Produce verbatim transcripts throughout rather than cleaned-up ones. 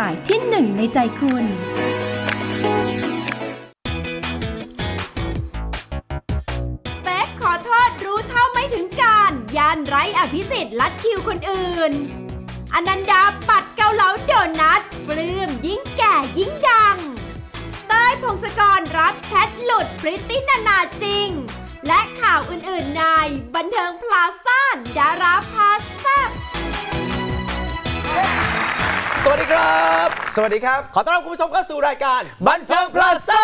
ายที่หนึ่งในใจคุณเป๊กขอโทษรู้เท่าไม่ถึงการย่านไร้อภิสิทธิ์ลัดคิวคนอื่นอนันดาปัดเกาเหลาโดนัทปลื้มยิ่งแก่ยิ่งดังเต้ยพงศกรรับแชทหลุดพริตตี้นานาจริงและข่าวอื่นๆในบันเทิงพลาซ่าดาราพาแซ่บสวัสดีครับสวัสดีครับขอต้อนรับคุณผู้ชมเข้าสู่รายการบันเทิงพลาซ่า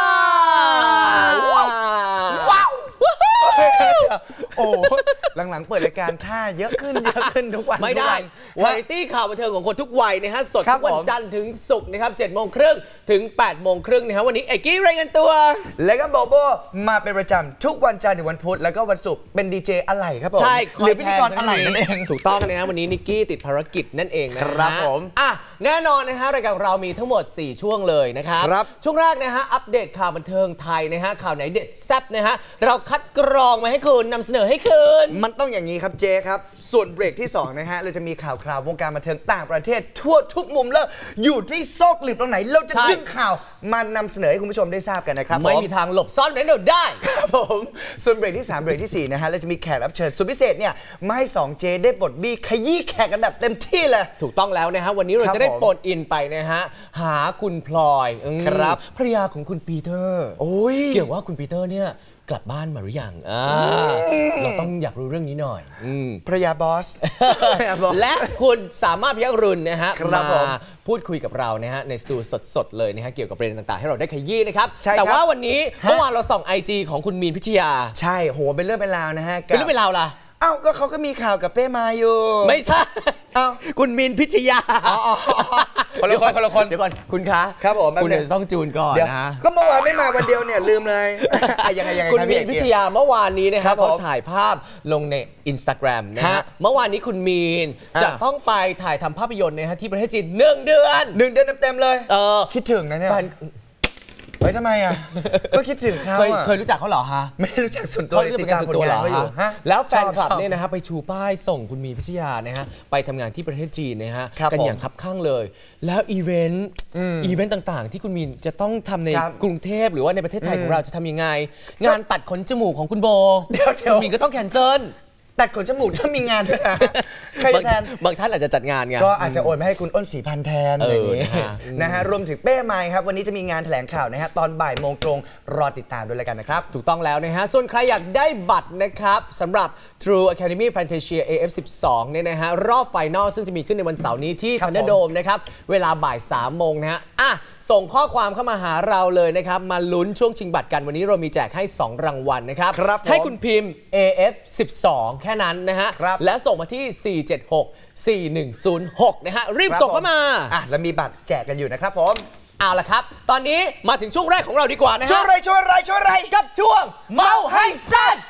ว้าวโอ้หลังๆเปิดรายการท่าเยอะขึ้นเยอะขึ้นทุกวันไม่ได้วาไรตี้ข่าวบันเทิงของคนทุกวัยนะฮะสดทุกวันจันทร์ถึงศุกร์นะครับเจ็ดโมงครึ่งถึงแปดโมงครึ่งนะฮะวันนี้เอกกี้รายงานตัวแล้วก็โบโบมาเป็นประจำทุกวันจันทร์ถึงวันพุธแล้วก็วันศุกร์เป็นดีเจอะไรครับผมใช่หรือพิธีกรอะไรนั่นเองถูกต้องนะฮะวันนี้นิกกี้ติดภารกิจนั่นเองนะครับผมอ่ะแน่นอนนะฮะรายการเรามีทั้งหมดสี่ช่วงเลยนะครับช่วงแรกนะฮะอัปเดตข่าวบันเทิงไทยนะฮะข่าวไหนเด็ดแซ่บนะฮะเราคัดกรองมาให้คุณนำเสนอให้คืนมันต้องอย่างนี้ครับเจครับส่วนเบรกที่สองนะฮะเราจะมีข่าวคราววงการบันเทิงต่างประเทศทั่วทุกมุมแล้วอยู่ที่ซอกหลืบตรงไหนเราจะดึงข่าวมานำเสนอให้คุณผู้ชมได้ทราบกันนะครับไม่มีทางหลบซ่อนเร้นเราได้ครับผมส่วนเบรกที่สามเบรกที่สี่นะฮะเราจะมีแขกรับเชิญสุดพิเศษเนี่ยมาให้สองเจได้บทบี้ขยี้แขกกันแบบเต็มที่เลยถูกต้องแล้วนะฮะวันนี้เราจะได้โฟนอินไปนะฮะหาคุณพลอยครับภรรยาของคุณปีเตอร์โอ้ยเกี่ยวว่าคุณปีเตอร์เนี่ยกลับบ้านมาหรือยังเราต้องอยากรู้เรื่องนี้หน่อยภรรยาบอสและคุณสามารถพยัคฆ์รุนนะฮะมาพูดคุยกับเรานะฮะในสตูสดๆเลยนะฮะเกี่ยวกับประเด็นต่างๆให้เราได้ขยี้นะครับแต่ว่าวันนี้เมื่อวานเราส่อง ไอ จี ของคุณมีนพิชยาใช่โหเป็นเรื่องเป็นราวนะฮะเป็นเรื่องเป็นราวล่ะอ้าวก็เขาก็มีข่าวกับเป้มาอยู่ไม่ใช่อ้าวคุณมีนพิชยาคนละคนคนละคนเดี๋ยวก่อนคุณคะครับผมคุณจะต้องจูนก่อนนะก็เมื่อวานไม่มาวันเดียวเนี่ยลืมเลยยังไงยังไงคุณมีนพิชยาเมื่อวานนี้นะครับเขาถ่ายภาพลงใน อินสตาแกรม นะฮะเมื่อวานนี้คุณมีนจะต้องไปถ่ายทำภาพยนตร์นะฮะที่ประเทศจีนหนึ่งเดือนหนึ่งเดือนเต็มๆเลยเออคิดถึงนะเนี่ยเฮ้ยทำไมอ่ะก็คิดถึงเขาเคยรู้จักเขาเหรอฮะไม่รู้จักส่วนตัวเขาเป็นการส่วนตัวเหรอฮะแล้วแฟนคลับเนี่ยนะฮะไปชูป้ายส่งคุณมีนพิชยานะฮะไปทำงานที่ประเทศจีนนะฮะกันอย่างคับข้างเลยแล้วอีเวนต์อีเวนต์ต่างๆที่คุณมีนจะต้องทำในกรุงเทพหรือว่าในประเทศไทยของเราจะทำยังไงงานตัดขนจมูกของคุณโบคุณมีนก็ต้องแคนเซิลตัดขนจมูกถ้ามีงานด้วยนะใครแทนบางท่านอาจจะจัดงานไงก็อาจจะโอนไปให้คุณอ้นศรีพันธ์แทนอะไรอย่างนี้นะฮะรวมถึงเป้ไมค์ครับวันนี้จะมีงานแถลงข่าวนะฮะตอนบ่ายโมงตรงรอติดตามด้วยแล้วกันนะครับถูกต้องแล้วนะฮะส่วนใครอยากได้บัตรนะครับสำหรับ True Academy Fantasia เอ เอฟ สิบสอง เนี่ยนะฮะรอบไฟนอลซึ่งจะมีขึ้นในวันเสาร์นี้ที่ Thunderdome นะครับเวลาบ่ายสามโมงนะฮะอ่ะส่งข้อความเข้ามาหาเราเลยนะครับมาลุ้นช่วงชิงบัตรกันวันนี้เรามีแจกให้สองรางวัลนะครับให้คุณพิมพ์ เอ เอฟ สิบสอง แค่นั้นนะฮะและส่งมาที่สี่ เจ็ด หก สี่ หนึ่ง ศูนย์ หกนะฮะรีบส่งเข้ามาอ่ะแล้วมีบัตรแจกกันอยู่นะครับผมเอาละครับตอนนี้มาถึงช่วงแรกของเราดีกว่านะฮะช่วงอะไรช่วงอะไรช่วงอะไรกับช่วงเมาให้แซ่บ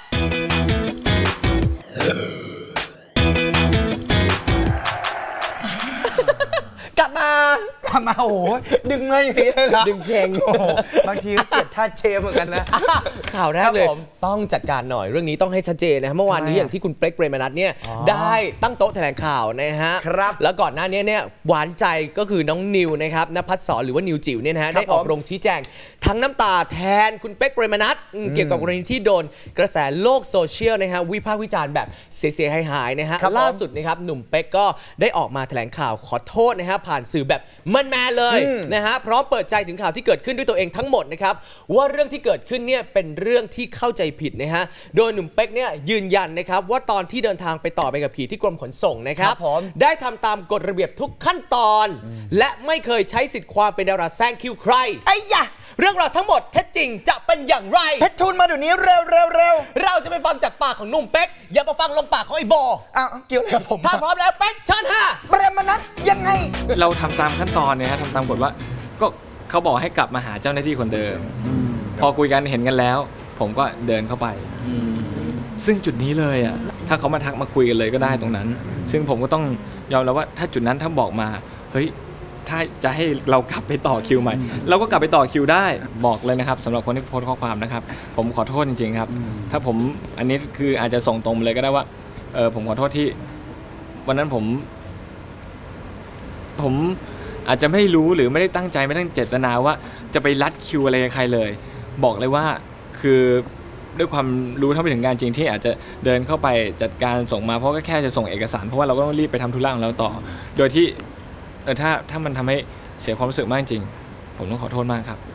กลับมากลับมาโอ้โหดึงเลยอย่างนี้เลยดึงเชงบางทีก็เกลียดท่าเชฟเหมือนกันนะข่าวแรกเลยต้องจัดการหน่อยเรื่องนี้ต้องให้ชัดเจนนะเมื่อวานนี้อย่างที่คุณเป๊กเปรมนัทเนี่ยได้ตั้งโต๊ะแถลงข่าวนะฮะครับแล้วก่อนหน้านี้เนี่ยหวานใจก็คือน้องนิวนะครับณภัสสรหรือว่านิวจิ๋วเนี่ยนะฮะได้ออกโรงชี้แจงทั้งน้ำตาแทนคุณเป๊กเปรมนัทเกี่ยวกับกรณีที่โดนกระแสโลกโซเชียลนะฮะวิพากษ์วิจารณ์แบบเสียหายๆนะฮะล่าสุดนะครับหนุ่มเป๊กก็ได้ออกมาแถลงข่าวขอโทษนะฮะผ่านสื่อแบบมันแมนเลยนะฮะพร้อมเปิดใจถึงข่าวที่เกิดขึ้นด้วยตัวเองทั้งหมดนะครับว่าเรื่องที่เกิดขึ้นเนี่ยเป็นเรื่องที่เข้าใจผิดนะฮะโดยหนุ่มเป๊กเนี่ยยืนยันนะครับว่าตอนที่เดินทางไปต่อใบขับขี่ที่กรมขนส่งนะครับได้ทำตามกฎระเบียบทุกขั้นตอนและไม่เคยใช้สิทธิ์ความเป็นดาราแซงคิวใครไอ้ยะเรื่องราวทั้งหมดเท็จจริงจะเป็นอย่างไรเพชรทูลมาเดี๋ยวนี้เร็วเร็วเร็วเราจะไปฟังจากปากของหนุ่มเป๊กอย่ามาฟังลมปากของไอ้โบอ้าวเกี่ยวอะไรกับผมถ้าพร้อมแล้วเป๊กเชิญฮะเปรมนัทยังไงเราทำตามขั้นตอนเนี่ยฮะทำตามกฎว่าก็เขาบอกให้กลับมาหาเจ้าหน้าที่คนเดิมพอคุยกันเห็นกันแล้วผมก็เดินเข้าไปซึ่งจุดนี้เลยอ่ะถ้าเขามาทักมาคุยกันเลยก็ได้ตรงนั้นซึ่งผมก็ต้องยอมรับว่าถ้าจุดนั้นถ้าบอกมาเฮ้ยถ้าจะให้เรากลับไปต่อคิวใหม่เราก็กลับไปต่อคิวได้บอกเลยนะครับสำหรับคนที่โพสต์ข้อความนะครับผมขอโทษจริงๆครับถ้าผมอันนี้คืออาจจะส่งตรงเลยก็ได้ว่าเออผมขอโทษที่วันนั้นผมผมอาจจะไม่รู้หรือไม่ได้ตั้งใจไม่ได้เจตนาว่าจะไปลัดคิวอะไรกับใครเลยบอกเลยว่าคือด้วยความรู้เท่าไม่ถึงการจริงที่อาจจะเดินเข้าไปจัดการส่งมาเพราะก็แค่จะส่งเอกสารเพราะว่าเราก็ต้องรีบไปทำธุระของเราต่อโดยที่เออถ้าถ้ามันทำให้เสียความรู้สึกมากจริงผมต้องขอโทษมากครับ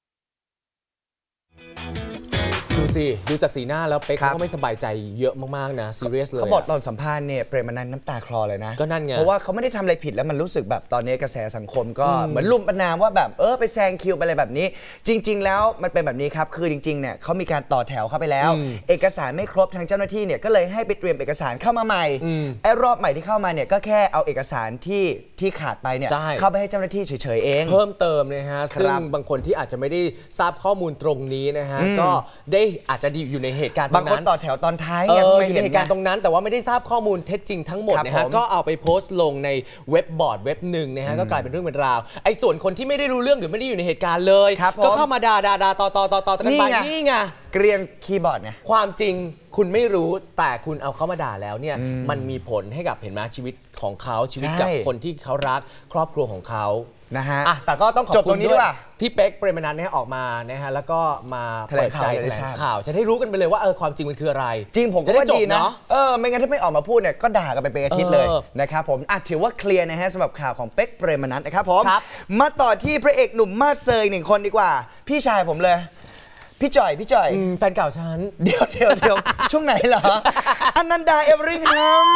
ดูสิดูจากสีหน้าแล้วเป๊กก็ไม่สบายใจเยอะมากๆนะซีเรียสเลยเขาบอกตอนสัมภาษณ์เนี่ยเปรมนันท์น้ำตาคลอเลยนะก็นั่นไงเพราะว่าเขาไม่ได้ทำอะไรผิดแล้วมันรู้สึกแบบตอนนี้กระแสสังคมก็เหมือนลุมประนามว่าแบบเออไปแซงคิวไปอะไรแบบนี้จริงๆแล้วมันเป็นแบบนี้ครับคือจริงๆเนี่ยเขามีการต่อแถวเข้าไปแล้วเอกสารไม่ครบทางเจ้าหน้าที่เนี่ยก็เลยให้ไปเตรียมเอกสารเข้ามาใหม่ไอ้รอบใหม่ที่เข้ามาเนี่ยก็แค่เอาเอกสารที่ที่ขาดไปเนี่ยเข้าไปให้เจ้าหน้าที่เฉยๆเองเพิ่มเติมนะฮะซึ่งบางคนที่อาจจะไม่ได้ทราบข้อมูลตรงนี้นะฮะก็ได้อาจจะอยู่ในเหตุการณ์ตรงนั้นบางคนต่อแถวตอนท้ายไงอยู่ในเหตุการณ์ตรงนั้นแต่ว่าไม่ได้ทราบข้อมูลเท็จจริงทั้งหมดนะฮะก็เอาไปโพสต์ลงในเว็บบอร์ดเว็บหนึ่งนะฮะก็กลายเป็นเรื่องเป็นราวไอ้ส่วนคนที่ไม่ได้รู้เรื่องหรือไม่ได้อยู่ในเหตุการณ์เลยก็เข้ามาด่าด่าด่าต่อต่อต่อต่อกันไปนี่ไงเกรียนคีย์บอร์ดไงความจริงคุณไม่รู้แต่คุณเอาเข้ามาด่าแล้วเนี่ยมันมีผลให้กับเห็นไหมชีวิตของเขาชีวิตกับคนที่เขารักครอบครัวของเขานะฮะแต่ก็ต้องขอบคุณด้วยที่เป๊กเปรมนันท์เนี่ยออกมานะฮะแล้วก็มาเปิดใจแถลงข่าวจะได้รู้กันไปเลยว่าเออความจริงมันคืออะไรจริงผมก็ว่าดีนะเออไม่งั้นถ้าไม่ออกมาพูดเนี่ยก็ด่ากันไปเป็นอาทิตย์เลยนะครับผมอ่ะถือว่าเคลียร์นะฮะสำหรับข่าวของเป๊กเปรมนันท์นะครับผมมาต่อที่พระเอกหนุ่มมาสเซยหนึ่งคนดีกว่าพี่ชายผมเลยพี่จ่อยพี่จ่อยแฟนเก่าฉันเดี๋ยวเดี๋ยวเดี๋ยวช่วงไหนเหรออนันดาเอเวอริงแฮม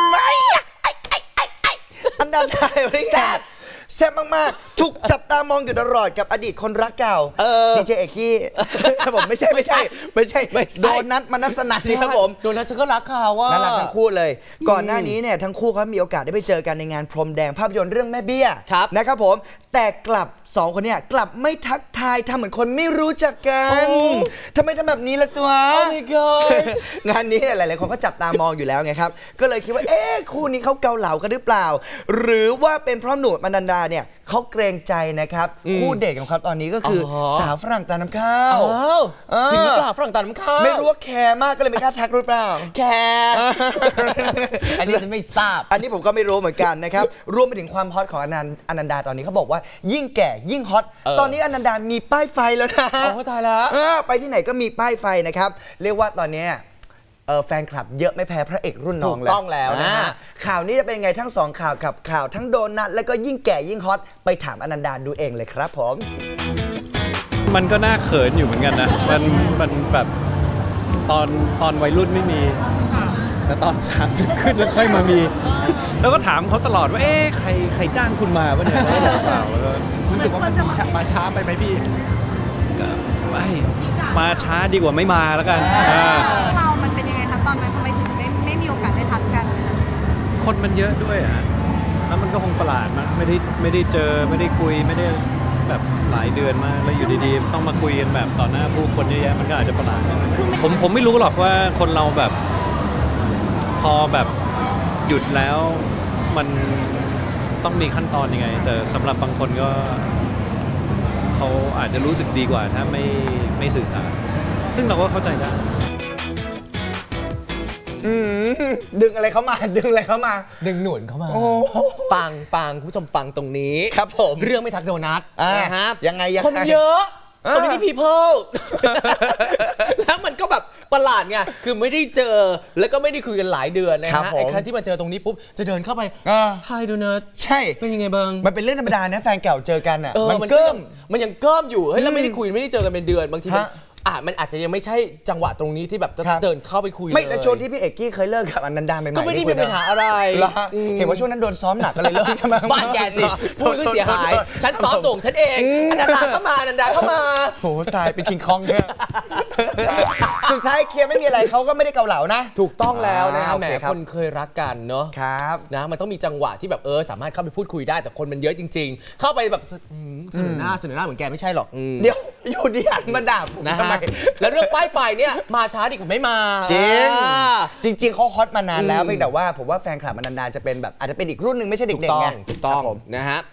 อนันดาเอเวอริงแฮมแซ่บมากๆถูกจับตามองอยู่ตลอดกับอดีตคนรักเก่าดีเจเอกกี้ผมไม่ใช่ไม่ใช่ไม่ใช่โดนัทมนัสนันครับผมโดนัทฉันก็รักเขาว่าน่ารักทั้งคู่เลยก่อนหน้านี้เนี่ยทั้งคู่เขามีโอกาสได้ไปเจอกันในงานพรมแดงภาพยนตร์เรื่องแม่เบี้ยนะครับผมแต่กลับสองคนเนี่ยกลับไม่ทักทายทำเหมือนคนไม่รู้จักกันทำไมทำแบบนี้ล่ะตัวงานนี้หลายๆคนก็จับตามองอยู่แล้วไงครับก็เลยคิดว่าเอ๊ะคู่นี้เขาเกาเหลากันหรือเปล่าหรือว่าเป็นเพราะหนุ่มอนันดาเนี่ยเขาเกรงใจนะครับคู่เด็กของเขาตอนนี้ก็คือสาวฝรั่งตาน้ำข้าวจริงหรือเปล่าฝรั่งตาน้ำข้าวไม่รู้ว่าแคร์มากก็เลยไม่กล้าทักหรือเปล่าแคร์อันนี้ฉันไม่ทราบอันนี้ผมก็ไม่รู้เหมือนกันนะครับรวมไปถึงความฮอตของอนันดาตอนนี้เขาบอกว่ายิ่งแก่ยิ่งฮอตตอนนี้อนันดามีป้ายไฟแล้วนะโอ้ตายแล้วไปที่ไหนก็มีป้ายไฟนะครับเรียกว่าตอนนี้แฟนคลับเยอะไม่แพ้พระเอกรุ่นน้องเลยถูกต้องแล้วนะข่าวนี้จะเป็นไงทั้งสองข่าวกับข่าวทั้งโดนัทแล้วก็ยิ่งแก่ยิ่งฮอตไปถามอนันดาดูเองเลยครับผมมันก็น่าเขินอยู่เหมือนกันนะมันมันแบบตอนตอนวัยรุ่นไม่มีแต่ตอนสามสิบขึ้นแล้วค่อยมามีแล้วก็ถามเขาตลอดว่าเอ๊ะใครใครจ้างคุณมาป่ะเนี่ยรู้สึกว่ามันมาช้าไปไหมพี่ไม่มาช้าดีกว่าไม่มาแล้วกันเรามันเป็นยังไงคะตอนนั้นทำไมถึงไม่ไม่มีโอกาสได้ทักกันคนมันเยอะด้วยอ่ะแล้วมันก็คงประหลาดมากไม่ได้ไม่ได้เจอไม่ได้คุยไม่ได้แบบหลายเดือนมากแล้วอยู่ดีๆต้องมาคุยกันแบบต่อหน้าผู้คนเยอะแยะมันก็อาจจะประหลาดผมผมไม่รู้หรอกว่าคนเราแบบพอแบบหยุดแล้วมันต้องมีขั้นตอนยังไงแต่สำหรับบางคนก็เขาอาจจะรู้สึกดีกว่าถ้าไม่ไม่สื่อสารซึ่งเราก็เข้าใจได้ดึงอะไรเข้ามาดึงอะไรเข้ามาดึงหนวดเข้ามาฟังฟังผู้ชมฟังตรงนี้ครับผมเรื่องไม่ทักโดนัทนะครับยังไงยังไงคนเยอะสวัสดีพีเพิลแล้วมันก็แบบประหลาดไงคือไม่ได้เจอแล้วก็ไม่ได้คุยกันหลายเดือนนะฮะไอ้ครั้งที่มาเจอตรงนี้ปุ๊บจะเดินเข้าไปไฮโดนัทใช่เป็นยังไงบ้างมันเป็นเรื่องธรรมดานะแฟนเก่าเจอกันอ่ะมันเกิ้มมันยังเกิ้มอยู่เฮ้ยแล้วไม่ได้คุยไม่ได้เจอกันเป็นเดือนบางทีอ่ะมันอาจจะยังไม่ใช่จังหวะตรงนี้ที่แบบจะเดินเข้าไปคุยเลยไม่แล้วช่วงที่พี่เอกกี้เคยเลิกกับอนันดาใหม่ๆก็ไม่ได้มีปัญหาอะไรเห็นว่าช่วงนั้นโดนซ้อมหนักอะไรเลิกใช่ไหมบ้านแกสิพูดก็เสียหายฉันซ้อมตรงฉันเองอนันดาเข้ามาอนันดาเข้ามาโหตายเป็นคิงคองเนี่ยสุดท้ายเคลียร์ไม่มีอะไรเขาก็ไม่ได้เกาเหลานะถูกต้องแล้วนะแหมคนเคยรักกันเนาะครับนะมันต้องมีจังหวะที่แบบเออสามารถเข้าไปพูดคุยได้แต่คนมันเยอะจริงๆเข้าไปแบบเสนอหน้าเสนอหน้าเหมือนแกไม่ใช่หรอกเดี๋ยวอยู่ดีหันมาด่านะฮะแล้วเรื่องป้ายไฟเนี่ยมาช้าดีกว่าไม่มาจริงจริงๆเขาฮอตมานานแล้วเพียงแต่ว่าผมว่าแฟนคลับอนันดาจะเป็นแบบอาจจะเป็นอีกรุ่นหนึ่งไม่ใช่เด็กๆไงถูกต้องนะฮะ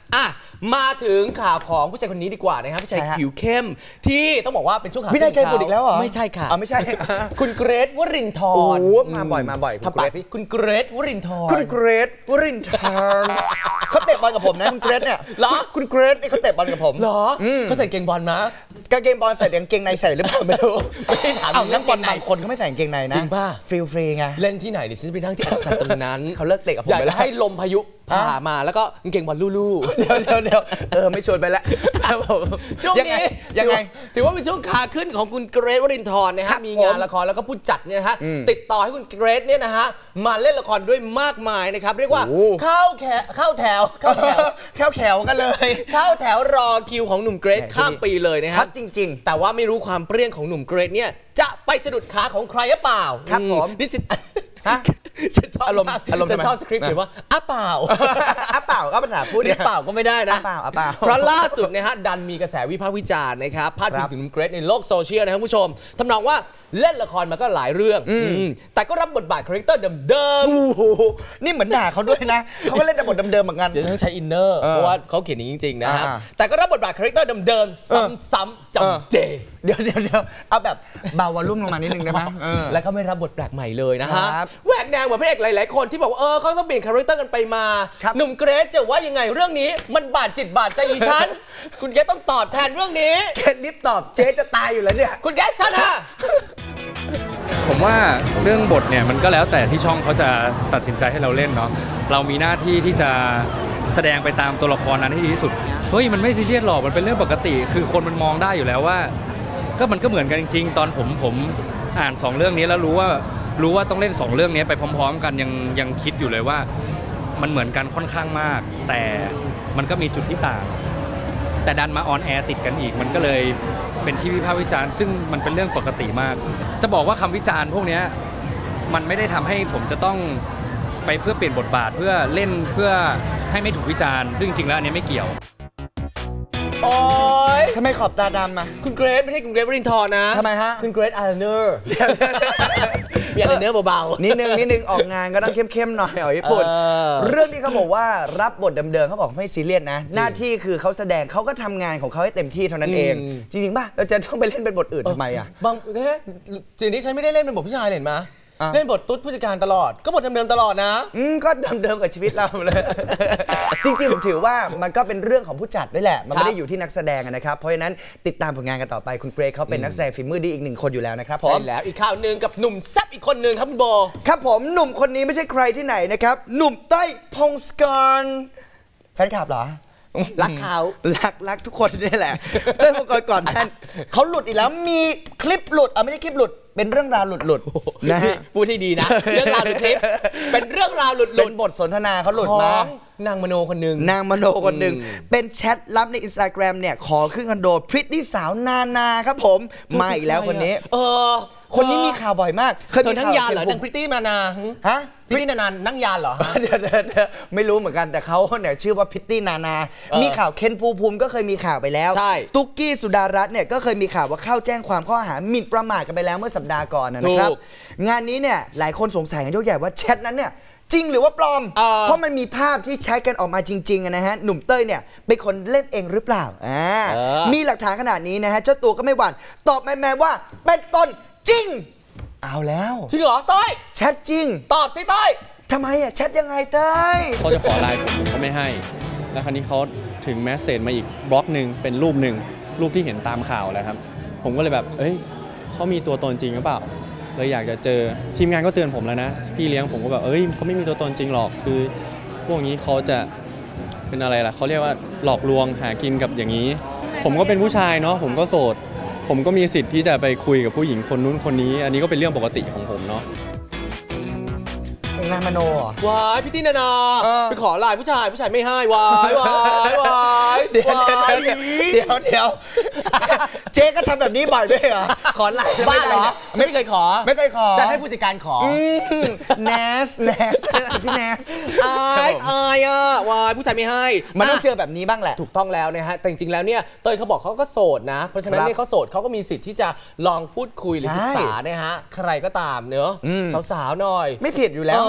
อ่ะมาถึงข่าวของผู้ชายคนนี้ดีกว่านะครับผู้ชายผิวเข้มที่ต้องบอกว่าเป็นช่วงข่าววินัยไกรบุตรอีกแล้วเหรอไม่ใช่ค่ะอ๋อไม่ใช่คุณเกรทวรินทร์โอ้มาบ่อยมาบ่อยทำปากสิคุณเกรทวรินทร์คุณเกรทวรินทร์เขาเตะบอลกับผมนะคุณเกรทเนี่ยเหรอคุณเกรทนี่เขาเตะบอลกับผมเหรอเขาใส่เกงบอลนะกางเกงบอลใส่กางเกงในใส่หรือเปล่าไม่รู้ไม่ได้ถามนักบอลบางคนเขาไม่ใส่กางเกงในนะจริงป่ะฟรีฟรีไงเล่นที่ไหนดิฉันไปนั่งที่แอสตันตรงนั้นเขาเลิกเตะกับผมอยากจะให้ลมพายุผ่ามาแล้วก็กางเกงบอลลู่ๆเดี๋ยวเดี๋ยวเดี๋ยวเออไม่ชวนไปแล้วช่วงนี้ยังไงถือว่าเป็นช่วงขาขึ้นของคุณเกรทวรินทร์นะฮะมีงานละครแล้วก็ผู้จัดเนี่ยนะฮะติดต่อให้คุณเกรทเนี่ยนะฮะมาเล่นละครด้วยมากมายนะครับเรียกว่าเข้าแถวเข้าแถวเข้าแถวเข้าแถวกันเลยเข้าแถวรอคิวของหนุ่มเกรทข้ามปีเลยนะฮะจริงๆแต่ว่าไม่รู้ความเปรี้ยงของหนุ่มเกรทเนี่ยจะไปสะดุดขาของใครหรือเปล่าครับผมนิสิตฮะฉันชอบอารมณ์อารมณ์จะชอบสคริปต์เขียนว่าอ้าเปล่าอ้าเปล่าก็ภาษาพูดเนี่ยเปล่าก็ไม่ได้นะอ้าเปล่าอ้าเปล่าเพราะล่าสุดเนี่ยฮะดันมีกระแสวิพากษ์วิจารณ์นะครับพาดพิงถึงหนุ่มเกรทในโลกโซเชียลนะครับผู้ชมทำนองว่าเล่นละครมาก็หลายเรื่องแต่ก็รับบทบาทคาแรคเตอร์เดิมๆนี่เหมือนด่าเขาด้วยนะเขาก็เล่นแต่บทเดิมๆเหมือนกันจะต้องใช้อินเนอร์เพราะว่าเขาเขียนอย่างนี้จริงๆนะฮะแต่ก็รับบทบาทคาแรคเตอร์เดิมๆซ้ำๆจำเจเดี๋ยวเดี๋ยวเดี๋ยวเอาแบบเบาวอลลุ่มลงมานิดนึงได้ไหมแล้วก็ไม่รับบทแปลกใหม่เลยนะฮะแหวกแนวเหมือนพระเอกหลายๆคนที่บอกว่าเออเขาต้องเปลี่ยนคาแรคเตอร์กันไปมาหนุ่มเกรทจะว่ายังไงเรื่องนี้มันบาดจิตบาดใจอีฉันคุณเกรทต้องตอบแทนเรื่องนี้เกรทรีบตอบเจ๊จะตายอยู่แล้วเนี่ยคุณเกรทชัดฮะผมว่าเรื่องบทเนี่ยมันก็แล้วแต่ที่ช่องเขาจะตัดสินใจให้เราเล่นเนาะเรามีหน้าที่ที่จะแสดงไปตามตัวละครนั้นให้ดีที่สุดเฮ้ยมันไม่ซีเรียสหรอกมันเป็นเรื่องปกติคือคนมันมองได้อยู่แล้วว่าก็มันก็เหมือนกันจริงๆตอนผมผมอ่านสองเรื่องนี้แล้วรู้ว่ารู้ว่าต้องเล่นสองเรื่องนี้ไปพร้อมๆกันยังยังคิดอยู่เลยว่ามันเหมือนกันค่อนข้างมากแต่มันก็มีจุดที่ต่างแต่ดันมาออนแอร์ติดกันอีกมันก็เลยเป็นที่วิพากษ์วิจารณ์ซึ่งมันเป็นเรื่องปกติมากจะบอกว่าคำวิจารณ์พวกนี้มันไม่ได้ทำให้ผมจะต้องไปเพื่อเปลี่ยนบทบาทเพื่อเล่นเพื่อให้ไม่ถูกวิจารณ์ซึ่งจริงๆแล้วอันนี้ไม่เกี่ยวโอ๊ยทำไมขอบตาดำมาคุณเกรทไม่ใช่คุณเกรทวรินทร์นะทำไมฮะคุณเกรทอาร์เนอร์มีอาร์เนอร์เบาๆนิดนึงนิดนึงออกงานก็ต้องเข้มๆหน่อยอ๋อญี่ปุ่นเรื่องที่เขาบอกว่ารับบทเดิมๆเขาบอกไม่ซีเรียสนะหน้าที่คือเขาแสดงเขาก็ทำงานของเขาให้เต็มที่เท่านั้นเองจริงๆป่ะเราจะต้องไปเล่นเป็นบทอื่นทำไมอ่ะบางทีจริงๆฉันไม่ได้เล่นเป็นบทผู้ชายเห็นไหมเล่นบทตุ๊ดผู้จัดการตลอดก็บทเดิมๆตลอดนะอืมก็เดิมๆกับชีวิตเราเลยจริงๆผมถือว่ามันก็เป็นเรื่องของผู้จัดด้วยแหละมันไม่ได้อยู่ที่นักแสดงนะครับเพราะฉะนั้นติดตามผลงานกันต่อไปคุณเกรทเขาเป็นนักแสดงฝีมือดีอีกหนึ่งคนอยู่แล้วนะครับผมใช่แล้วอีกข่าวหนึ่งกับหนุ่มแซ่บอีกคนหนึ่งครับคุณโบครับผมหนุ่มคนนี้ไม่ใช่ใครที่ไหนนะครับหนุ่มเต้ยพงศกรแฟนคลับเหรอรักเขารักรักทุกคนนี่แหละเต้ยพงศกรก่อนท่านเขาหลุดอีกแล้วมีคลิปหลุดอ่ะไม่ใช่คลิปหลุดเป็นเรื่องราวหลุดหลุดนะฮะพูดที่ดีนะเรื่องราวหลุดคลิปเป็นเรื่องราวหลุดหลุดบทสนทนาเขาหลุดมานางมโนคนหนึ่งนางมโนคนหนึ่งเป็นแชทลับใน Instagram เนี่ยขอขึ้นคอนโดพริตตี้สาวนานาครับผมมาอีกแล้วคนนี้เออคนนี้มีข่าวบ่อยมากเคยมีนั่งยานเหรอนางพริตตี้นานาฮะพริตตี้นานานั่งยานเหรอเดี๋ยวไม่รู้เหมือนกันแต่เขาเนี่ยชื่อว่าพริตตี้นานามีข่าวเคนภูมิภูมิก็เคยมีข่าวไปแล้วตุ๊กกี้สุดารัตน์เนี่ยก็เคยมีข่าวว่าเข้าแจ้งความข้อหาหมิ่นประมาทกันไปแล้วเมื่อสัปดาห์ก่อนนะครับงานนี้เนี่ยหลายคนสงสัยกันยกใหญ่ว่าแชทนั้นเนี่ยจริงหรือว่าปลอมเพราะมันมีภาพที่แชทกันออกมาจริงๆนะฮะหนุ่มเต้ยเนี่ยเป็นคนเล่นเองหรือเปล่าอ่ามีหลักฐานขนาดนี้นะฮะเจ้าตัวก็ไม่หวั่นตอบแมนๆว่าเป็นตนจริงเอาแล้วจริงเหรอเต้ยแชทจริงตอบสิเต้ยทำไมอ่ะแชทยังไงเต้ยเขาจะขอไลน์ผมผมก็ไม่ให้แล้วคราวนี้เขาถึงแมสเซจมาอีกบล็อกหนึ่งเป็นรูปหนึ่งรูปที่เห็นตามข่าวแหละครับผมก็เลยแบบเอ้ยเขามีตัวตนจริงหรือเปล่าเลยอยากจะเจอทีมงานก็เตือนผมแล้วนะพี่เลี้ยงผมก็แบบเอ้ยเขาไม่มีตัวตนจริงหรอกคือพวกนี้เขาจะเป็นอะไรล่ะเขาเรียกว่าหลอกลวงหากินกับอย่างนี้ผมก็เป็นผู้ชายเนาะผมก็โสดผมก็มีสิทธิ์ที่จะไปคุยกับผู้หญิงคนนู้นคนนี้อันนี้ก็เป็นเรื่องปกติของผมเนาะนางมโนอ่ะวายพี่ตี้นานาไปขอไลน์ผู้ชายผู้ชายไม่ให้วายวายวายเดี๋ยวเดี๋ยวเดี๋ยวเดี๋ยวเจ๊ก็ทำแบบนี้บ่อยด้วยเหรอขอไลน์บ้าเหรอไม่เคยขอไม่เคยขอจะให้ผู้จัดการขอเนสเนสพี่เนสอายอายอ่ะวายผู้ชายไม่ให้มันต้องเจอแบบนี้บ้างแหละถูกต้องแล้วนะฮะแต่จริงๆแล้วเนี่ยเต้ยเขาบอกเขาก็โสดนะเพราะฉะนั้นเนี่ยเขาโสดเขาก็มีสิทธิ์ที่จะลองพูดคุยหรือศึกษานะฮะใครก็ตามเนอะสาวๆหน่อยไม่ผิดอยู่แล้วไง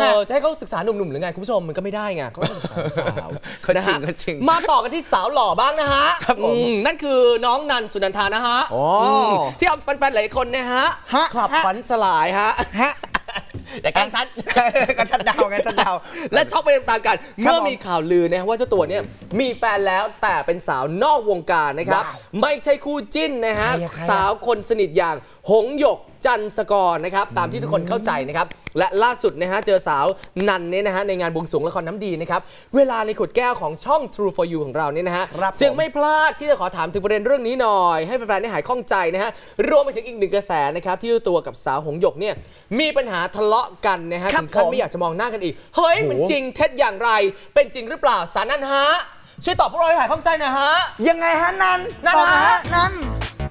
จะให้เขาศึกษาหนุ่มๆหรือไงคุณผู้ชมมันก็ไม่ได้ไงเขาต้องศึกษาสาวนะฮะจริงมาต่อกันที่สาวหล่อบ้างนะฮะนั่นคือน้องนันสุนันทานะฮะที่เอาแฟนๆหลายคนนะฮะขับฝันสลายฮะแต่การซัดก็ทัดดาวไงทัดดาวและช็อกไปตามกันเมื่อมีข่าวลือนะว่าเจ้าตัวเนี่ยมีแฟนแล้วแต่เป็นสาวนอกวงการนะครับไม่ใช่คู่จิ้นนะฮะสาวคนสนิทอย่างหงหยกจันสกรนะครับตามที่ทุกคนเข้าใจนะครับและล่าสุดนะฮะเจอสาวนันเนี่ยนะฮะในงานบวงสรวงละครน้ำดีนะครับเวลาในขวดแก้วของช่อง True for You ของเราเนี่ยนะฮะจึงไม่พลาดที่จะขอถามถึงประเด็นเรื่องนี้หน่อยให้แฟนๆได้หายข้องใจนะฮะรวมไปถึงอีกหนึ่งกระแสนะครับที่ตัวกับสาวหงหยกเนี่ยมีปัญหาทะเลาะกันนะฮะถึงขั้นไม่อยากจะมองหน้ากันอีกเฮ้ยมันจริงเท็จอย่างไรเป็นจริงหรือเปล่าสารนันฮะช่วยตอบพวกเราให้หายข้องใจหน่อยฮะยังไงฮะนันนันฮะนัน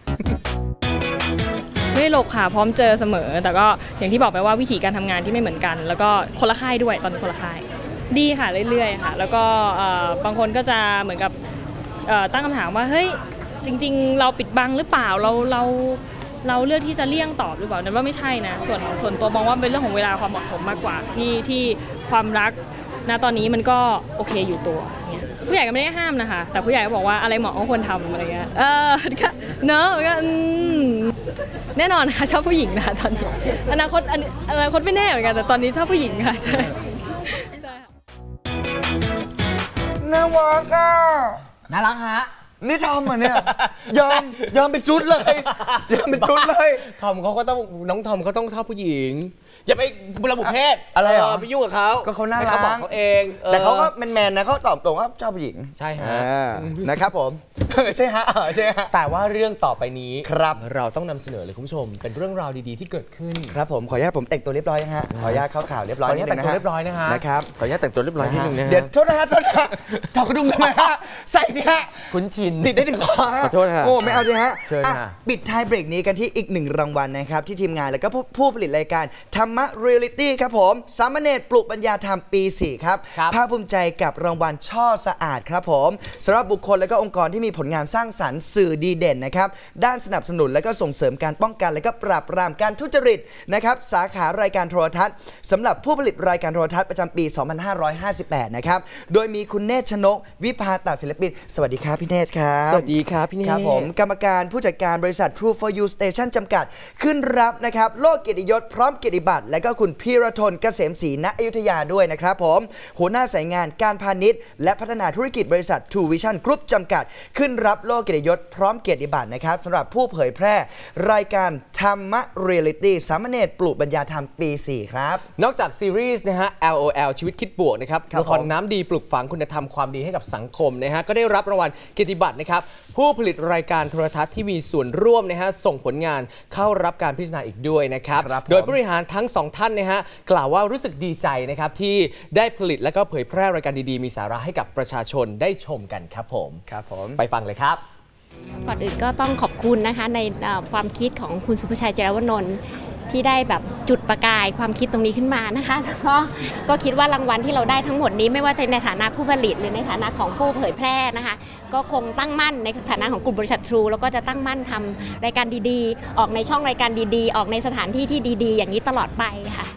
ไม่หลบค่ะพร้อมเจอเสมอแต่ก็อย่างที่บอกไปว่าวิธีการทำงานที่ไม่เหมือนกันแล้วก็คนละค่ายด้วยตอนนี้คนละค่ายดีค่ะเรื่อยๆค่ะแล้วก็บางคนก็จะเหมือนกับตั้งคำถามว่าเฮ้ยจริงๆเราปิดบังหรือเปล่าเราเราเราเลือกที่จะเลี่ยงตอบหรือเปล่านั้นว่าไม่ใช่นะส่วนส่วนตัวมองว่าเป็นเรื่องของเวลาความเหมาะสมมากกว่าที่ที่ความรักณตอนนี้มันก็โอเคอยู่ตัวเนี่ยผู้ใหญ่ก็ไม่ได้ห้ามนะคะแต่ผู้ใหญ่ก็บอกว่าอะไรเหมาะก็ควรทำอะไรเงี้ยเออเนอะก็แน่นอนค่ะชอบผู้หญิงนะตอนนี้อนาคตอนาคตไม่แน่เหมือนกันแต่ตอนนี้ชอบผู้หญิงค่ะใช่ใช่ค่ะน่ารักอ่ะน่ารักฮะนี่ทอมอ่ะเนี่ยยอมยอมเป็นชุดเลยยอมเป็นชุดเลยทอมเขาก็ต้องน้องทอมเขาต้องชอบผู้หญิงอย่าไปบุระบุเพศอะไรหรอไปยุ่งกับเขาก็เขาน่ารักเขาบอกเขาเองแต่เขาก็แมนๆนะเขาตอบตรงว่าชอบผู้หญิงใช่ฮะนะครับผมใช่ฮะใช่ฮะแต่ว่าเรื่องต่อไปนี้ครับเราต้องนำเสนอเลยคุณผู้ชมเป็นเรื่องราวดีๆที่เกิดขึ้นครับผมขออนุญาตผมแต่งตัวเรียบร้อยนะฮะขออนุญาตเข้าข่าวเรียบร้อยนิดนึงนะฮะแต่งตัวเรียบร้อยนะฮะนะครับขออนุญาตแต่งตัวเรียบร้อยนิดนึงนะเดี๋ยวโทษนะฮะโทษนะฮะถอดกระดุมทำไมฮะใส่ดิฮะคุ้นชินติดได้ถึงคอขอโทษฮะโอ้ไม่เอาเลยฮะปิดท้ายเบรกนี้กันที่อีกหนึ่งรางวัลนะครับที่ทีมงานแล้วก็ผู้ผลิตรายการธรรมะเรียลิตี้ครับผมสามเณรปลุกปัญญาธรรมปีสี่ครับภาคภูมิใจกับรางวัลช่อสะอาดครับผมสำหรับบุคคลและก็องค์กรที่มีผลงานสร้างสรรค์สื่อดีเด่นนะครับด้านสนับสนุนและก็ส่งเสริมการป้องกันและก็ปราบปรามการทุจริตนะครับสาขารายการโทรทัศน์สำหรับผู้ผลิตรายการโทรทัศน์ประจำปีสองพันห้าร้อยห้าสิบแปดนะครับโดยมีคุณเนตรชนกวิภาตาศิลปินสวัสดีครับพี่เนตรครับสวัสดีครับพี่เนตรครับผมกรรมการผู้จัดการบริษัท True for You Station จำกัดขึ้นรับนะครับโล่เกียรติยศพร้อมเกียรติบัตรและก็คุณพีรทนเกษมศรีณอยุธยาด้วยนะครับผมหัวหน้าสายงานการพาณิชย์และพัฒนาธุรกิจบริษัท True Vision Group จำกัดขึ้นรับโล่เกียรติยศพร้อมเกียรติบัตรนะครับสำหรับผู้เผยแพร่รายการธรรมะเรียลิตี้สามเณรปลุกปัญญาธรรมปีสี่ครับนอกจากซีรีส์นะฮะ แอล โอ แอล ชีวิตคิดบวกนะครับละครน้ำดีปลุกฝังคุณธรรมความดีให้กับสังคมนะฮะก็ได้รับรางวัลเกียรติบัตรนะครับผู้ผลิตรายการโทรทัศน์ที่มีส่วนร่วมนะฮะส่งผลงานเข้ารับการพิจารณาอีกด้วยนะครับโดยผู้บริหารทั้งสองท่านนะฮะกล่าวว่ารู้สึกดีใจนะครับที่ได้ผลิตและก็เผยแพร่รายการดีๆมีสาระให้กับประชาชนได้ชมกันครับผมครับผมไปฟังเลยครับก่อนอื่นก็ต้องขอบคุณนะคะในความคิดของคุณสุภชัยเจรวนนท์ที่ได้แบบจุดประกายความคิดตรงนี้ขึ้นมานะคะแล้วก็ก็คิดว่ารางวัลที่เราได้ทั้งหมดนี้ไม่ว่าจะในฐานะผู้ผลิตหรือในฐานะของผู้เผยแพร่นะคะก็คงตั้งมั่นในฐานะของกลุ่มบริษัท True แล้วก็จะตั้งมั่นทำรายการดีๆออกในช่องรายการดีๆออกในสถานที่ที่ดีๆอย่างนี้ตลอดไปค่ะ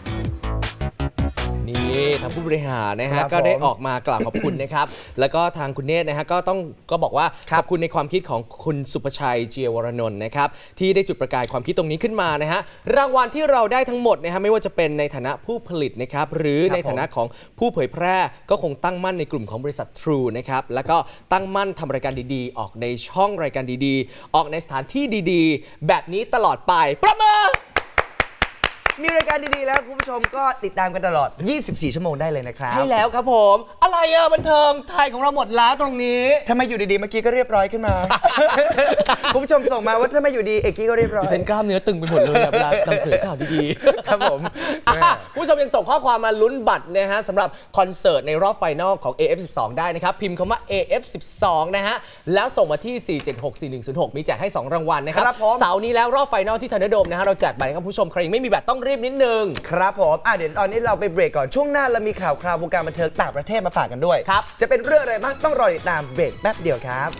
นี่ทางผู้บริหารนะฮะก็ได้ออกมากล่าวขอบคุณนะครับแล้วก็ทางคุณเนตรนะฮะก็ต้องก็บอกว่าขอบคุณในความคิดของคุณสุภชัยเจียวรนนท์นะครับที่ได้จุดประกายความคิดตรงนี้ขึ้นมานะฮะรางวัลที่เราได้ทั้งหมดนะฮะไม่ว่าจะเป็นในฐานะผู้ผลิตนะครับหรือในฐานะของผู้เผยแพร่ก็คงตั้งมั่นในกลุ่มของบริษัท True นะครับแล้วก็ตั้งมั่นทำรายการดีๆออกในช่องรายการดีๆออกในสถานที่ดีๆแบบนี้ตลอดไปประเมินมีรายการดีๆแล้วคุณผู้ชมก็ติดตามกันตลอดยี่สิบสี่ชั่วโมงได้เลยนะครับใช่แล้วครับผมอะไรอะบันเทิงไทยของเราหมดแล้วตรงนี้ทำไมอยู่ดีๆเมื่อกี้ก็เรียบร้อยขึ้นมา คุณผู้ชมส่งมาว่าถ้าไม่อยู่ดีเอกกี้ก็เรียบร้อยดิฉันกล้ามเนื้อตึงไปหมดเลยเวลานำเสนอข่าวดีๆครับผมผู้ชมยังส่งข้อความมาลุ้นบัตรนะฮะสำหรับคอนเสิร์ตในรอบไฟนอลของ เอ เอฟ สิบสอง ได้นะครับพิมพ์คำว่า เอ เอฟ สิบสอง นะฮะแล้วส่งมาที่สี่ เจ็ด หก สี่ หนึ่ง ศูนย์ หกมีแจกให้สองรางวัลนะครับเสาร์นี้แล้วรอบไฟนอลที่ทันเดอร์โดมนะฮะเราแจกบัตรให้ผู้ชมใครยังไม่มีบัตรต้องรีบนิดนึงครับผมอ่ะเดี๋ยวตอนนี้เราไปเบรกก่อนช่วงหน้าเรามีข่าวคราววงการบันเทิงต่างประเทศมาฝากกันด้วยครับจะเป็นเรื่องอะไรบ้างต้องรอติดตามเบรกแป๊บเดียวครับ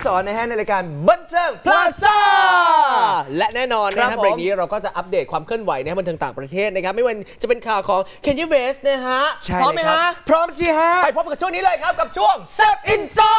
อนนะฮะในรายการบันเทิงพลาซ่าและแน่นอนนะครับเบรกนี้เราก็จะอัปเดตความเคลื่อนไหวในบันเทิงต่างประเทศนะครับไม่ว่าจะเป็นข่าวของ Kanye West นะฮะพร้อมไหมฮะพร้อมสิฮะไปพบกับช่วงนี้เลยครับกับช่วง Step Into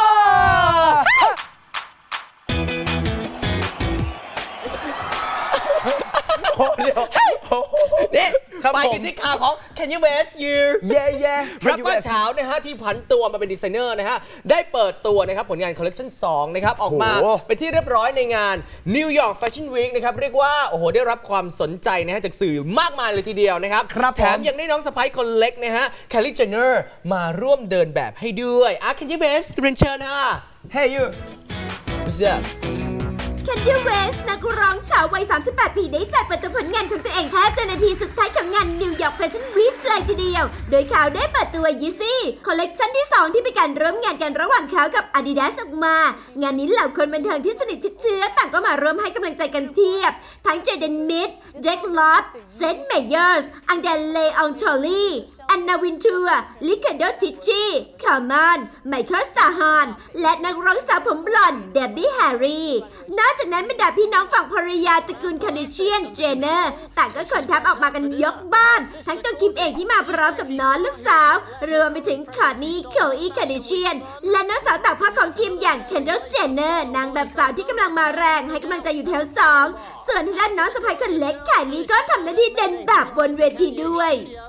นี่ไปกันที่ข่าวของ Kanye West ยืนเย่เย่แรปเปอร์เช้านะฮะที่ผันตัวมาเป็นดีไซเนอร์นะฮะได้เปิดตัวนะครับผลงานคอลเลคชันสองนะครับออกมาเป็นที่เรียบร้อยในงาน New York Fashion Week นะครับเรียกว่าโอ้โหได้รับความสนใจนะฮะจากสื่อมากมายเลยทีเดียวนะครับแถมยังได้น้องสะใภ้คนเล็กนะฮะ Kylie Jenner มาร่วมเดินแบบให้ด้วยอ่ะ Kanye West เรียนเชิญฮะ Hey you What's up Kanye West นักร้องสาววัย สามสิบแปด ปีได้จัดเปิดตัวผลงานของตัวเองแค่เจ็ดนาทีสุดท้ายของงาน New York Fashion Week เลยทีเดียวโดยเขาได้เปิดตัว Yeezy คอลเลกชันที่สองที่เป็นการร่วมงานกันระหว่างเขากับ Adidas ออกมางานนี้เหล่าคนบันเทิงที่สนิทชิดเชื้อต่างก็มาร่วมให้กำลังใจกันเพียบทั้งเจเดนมิดเดร็กลอตเซนต์เมเยอร์สอังเดนเลองชอลลี่อันนาวินทัวลิคาโดติชีคาร์มานไมเคิลสตาฮานและนักร้องสาวผมบลอนด์เดบบี้แฮร์รี่นอกจากนั้นบรรดาพี่น้องฝั่งภรรยาตระกูลคาร์เดเชียนเจเนอร์ต่างก็ขนทัพออกมากันยกบ้านทั้งตัวคิมเองที่มาพร้อมกับน้องลูกสาวรวมไปถึงคอร์นี่โคอีคาร์เดเชียนและน้องสาวต่างพ่อของคิมอย่างเคนดอลเจเนอร์นางแบบสาวที่กำลังมาแรงให้กำลังใจอยู่แถวสองส่วนที่ด้านน้องสะใภ้คนเล็กไคลี่ก็ทำหน้าที่เดินแบบบนเวทีด้วย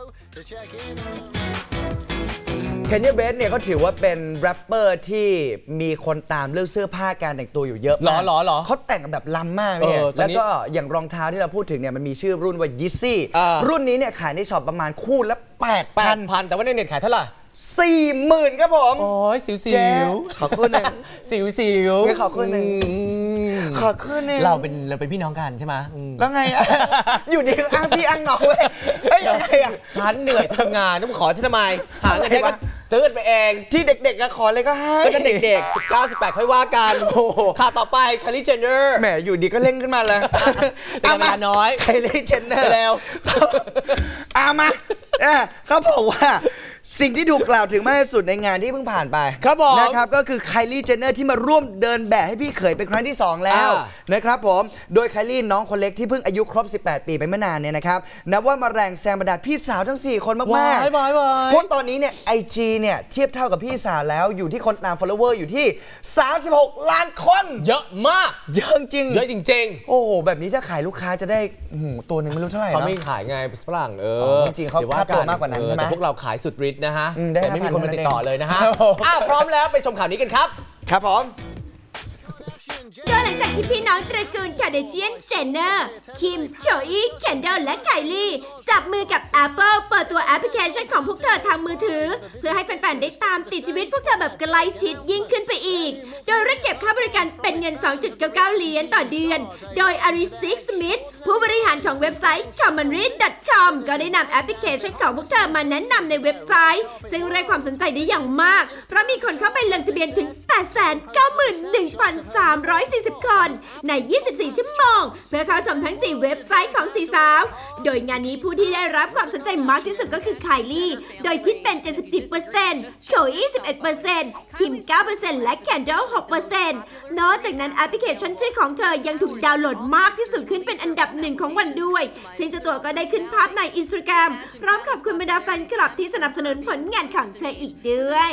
Kanye West เนี่ยเขาถือว่าเป็นแรปเปอร์ที่มีคนตามเรื่องเสื้อผ้าการแต่งตัวอยู่เยอะมากหรอหรอเขาแต่งแบบล้ำมากเนี่ยแล้วก็อย่างรองเท้าที่เราพูดถึงเนี่ยมันมีชื่อรุ่นว่า Yeezy รุ่นนี้เนี่ยขายในช็อปประมาณคู่ละ แปดพันแต่ว่าในเน็ตขายเท่าไหร่สี่หมื่น ครับผมโอ้ยสิวสิวขอขึ้นหนึ่งสิวสิวขอขึ้นหนึ่งขอขึ้นหนึ่งเราเป็นเราเป็นพี่น้องกันใช่ไหมแล้วไงอ่ะอยู่ดีอ้างพี่อ้างน้องเว้ยเฮ้ยยังไงอ่ะฉันเหนื่อยทำงานต้องขอฉันทำไมหาเงินได้ก็ตื้นไปเองที่เด็กๆก็ขอเลยก็ให้ก็เด็กๆสิบเก้า สิบแปดค่อยว่ากันข่าวต่อไป Kylie Jenner แหมอยู่ดีก็เล่นขึ้นมาเลยเอามาน้อย Kylie Jenner แล้วเอามาเขาบอกว่าสิ่งที่ถูกกล่าวถึงมากที่สุดในงานที่เพิ่งผ่านไปครับผมนะครับก็คือ Kylie Jenner ที่มาร่วมเดินแบบให้พี่เขยเป็นครั้งที่สองแล้วนะครับผมโดย Kylie น้องคนเล็กที่เพิ่งอายุครบสิบแปดปีไปไม่นานเนี่ยนะครับนับว่ามาแรงแซงบรรดาพี่สาวทั้งสี่คนมากๆเพราะตอนนี้เนี่ย ไอ จี เนี่ยเทียบเท่ากับพี่สาวแล้วอยู่ที่คนตาม follower อยู่ที่สามสิบหกล้านคนเยอะมากเยอะจริงเยอะจริงๆโอ้โหแบบนี้ถ้าขายลูกค้าจะได้ตัวหนึ่งไม่รู้เท่าไหร่เขาไม่ขายไงฝรั่งเออจริงๆเขาค่าตัวมากกว่านั้นใช่ไหมแต่พวกเราขายสุดฤทธิ์นะฮะแต่ไม่มีคนมาติดต่อเลยนะฮะอ้าวพร้อมแล้วไปชมข่าวนี้กันครับครับผมโดยหลังจากที่พี่น้องตระกูลคาร์เดเชียนเจนเนอร์คิมโคอีแคนดอลและไคลี่จับมือกับ Apple เปิดตัวแอปพลิเคชันของพวกเธอทางมือถือเพื่อให้แฟนๆได้ตามติดชีวิตพวกเธอแบบใกล้ชิดยิ่งขึ้นไปอีกโดยเรียกเก็บค่าบริการเป็นเงิน สองจุดเก้าเก้า เหรียญต่อเดือนโดยอาริซิกสมิธผู้บริหารของเว็บไซต์ คอมมอนรีด ดอท คอม ก็ได้นำแอปพลิเคชันของพวกเธอมาแนะนำในเว็บไซต์ซึ่งเรียกความสนใจได้อย่างมากเพราะมีคนเข้าไปลงทะเบียนถึง แปดแสนเก้าหมื่นหนึ่งพันสามร้อยสี่สิบ คนในยี่สิบสี่ชั่วโมงเพื่อเข้าชมทั้งสี่เว็บไซต์ของสี่สาวโดยงานนี้ผู้ที่ได้รับความสนใจมากที่สุดก็คือไคลี่โดยคิดเป็น เจ็ดสิบสี่เปอร์เซ็นต์ โคอี สิบเอ็ดเปอร์เซ็นต์ คิม เก้าเปอร์เซ็นต์ และแคนดอล หกเปอร์เซ็นต์ นอกจากนั้นแอปพลิเคชันชื่อของเธอยังถูกดาวน์โหลดมากที่สุดขึ้นเป็นอันดับหนึ่งของวันด้วยซึ่งเจ้าตัวก็ได้ขึ้นภาพใน Instagram พร้อมขอบคุณบรรดาแฟนคลับที่สนับสนุนผลงานของเธออีกด้วย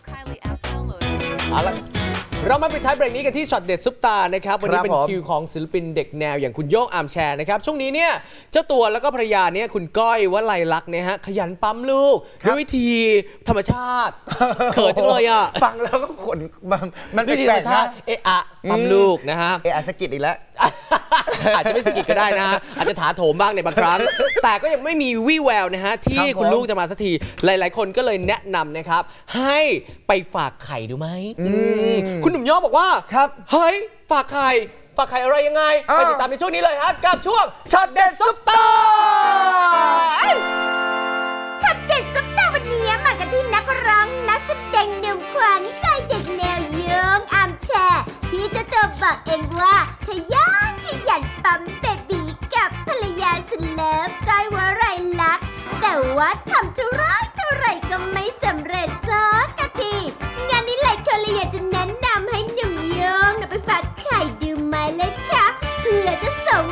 เรามาปิดท้ายเบรกนี้กันที่ช็อตเด็ดซุปตานะครับวันนี้เป็นคิวของศิลปินเด็กแนวอย่างคุณโย่งอาร์มแชร์นะครับช่วงนี้เนี่ยเจ้าตัวแล้วก็ภรรยาเนี่ยคุณก้อยวลัยลักษณ์เนี่ยฮะขยันปั๊มลูกด้วยวิธีธรรมชาติเขินจังเลยอ่ะฟังแล้วก็ขนมันวิธีธรรมชาติเอะอะปั๊มลูกนะฮะเอะสกิดอีกแล้วอาจจะไม่สกิดก็ได้นะอาจจะถาโถมบ้างในบางครั้งแต่ก็ยังไม่มีวี่แววนะฮะที่คุณลูกจะมาสักทีหลายๆคนก็เลยแนะนำนะครับให้ไปฝากไข่ดูไหมคุณหนุ่มย่อบอกว่าครับเฮ้ยฝากไข่ฝากไข่อะไรยังไงไปติดตามในช่วงนี้เลยฮะกับช่วงช็อตเด็ดซุปตาช็อตเด็ดซุปตาวันนี้มากันที่นักร้องนักแสดงหนุ่มขวัญใจเด็กแนวโย่งอาร์มแชร์ที่เจ้าตัวบอกเองว่าขยันขยันปั๊มเบบีกับภรรยาสุดเลิฟก้อยวลัยลักษณ์แต่ว่าทำเท่าไรเท่าไรก็ไม่สำเร็จสักทีงานนี้หลายคนเลยอยากจะแนะนำให้หนุ่มโย่งไป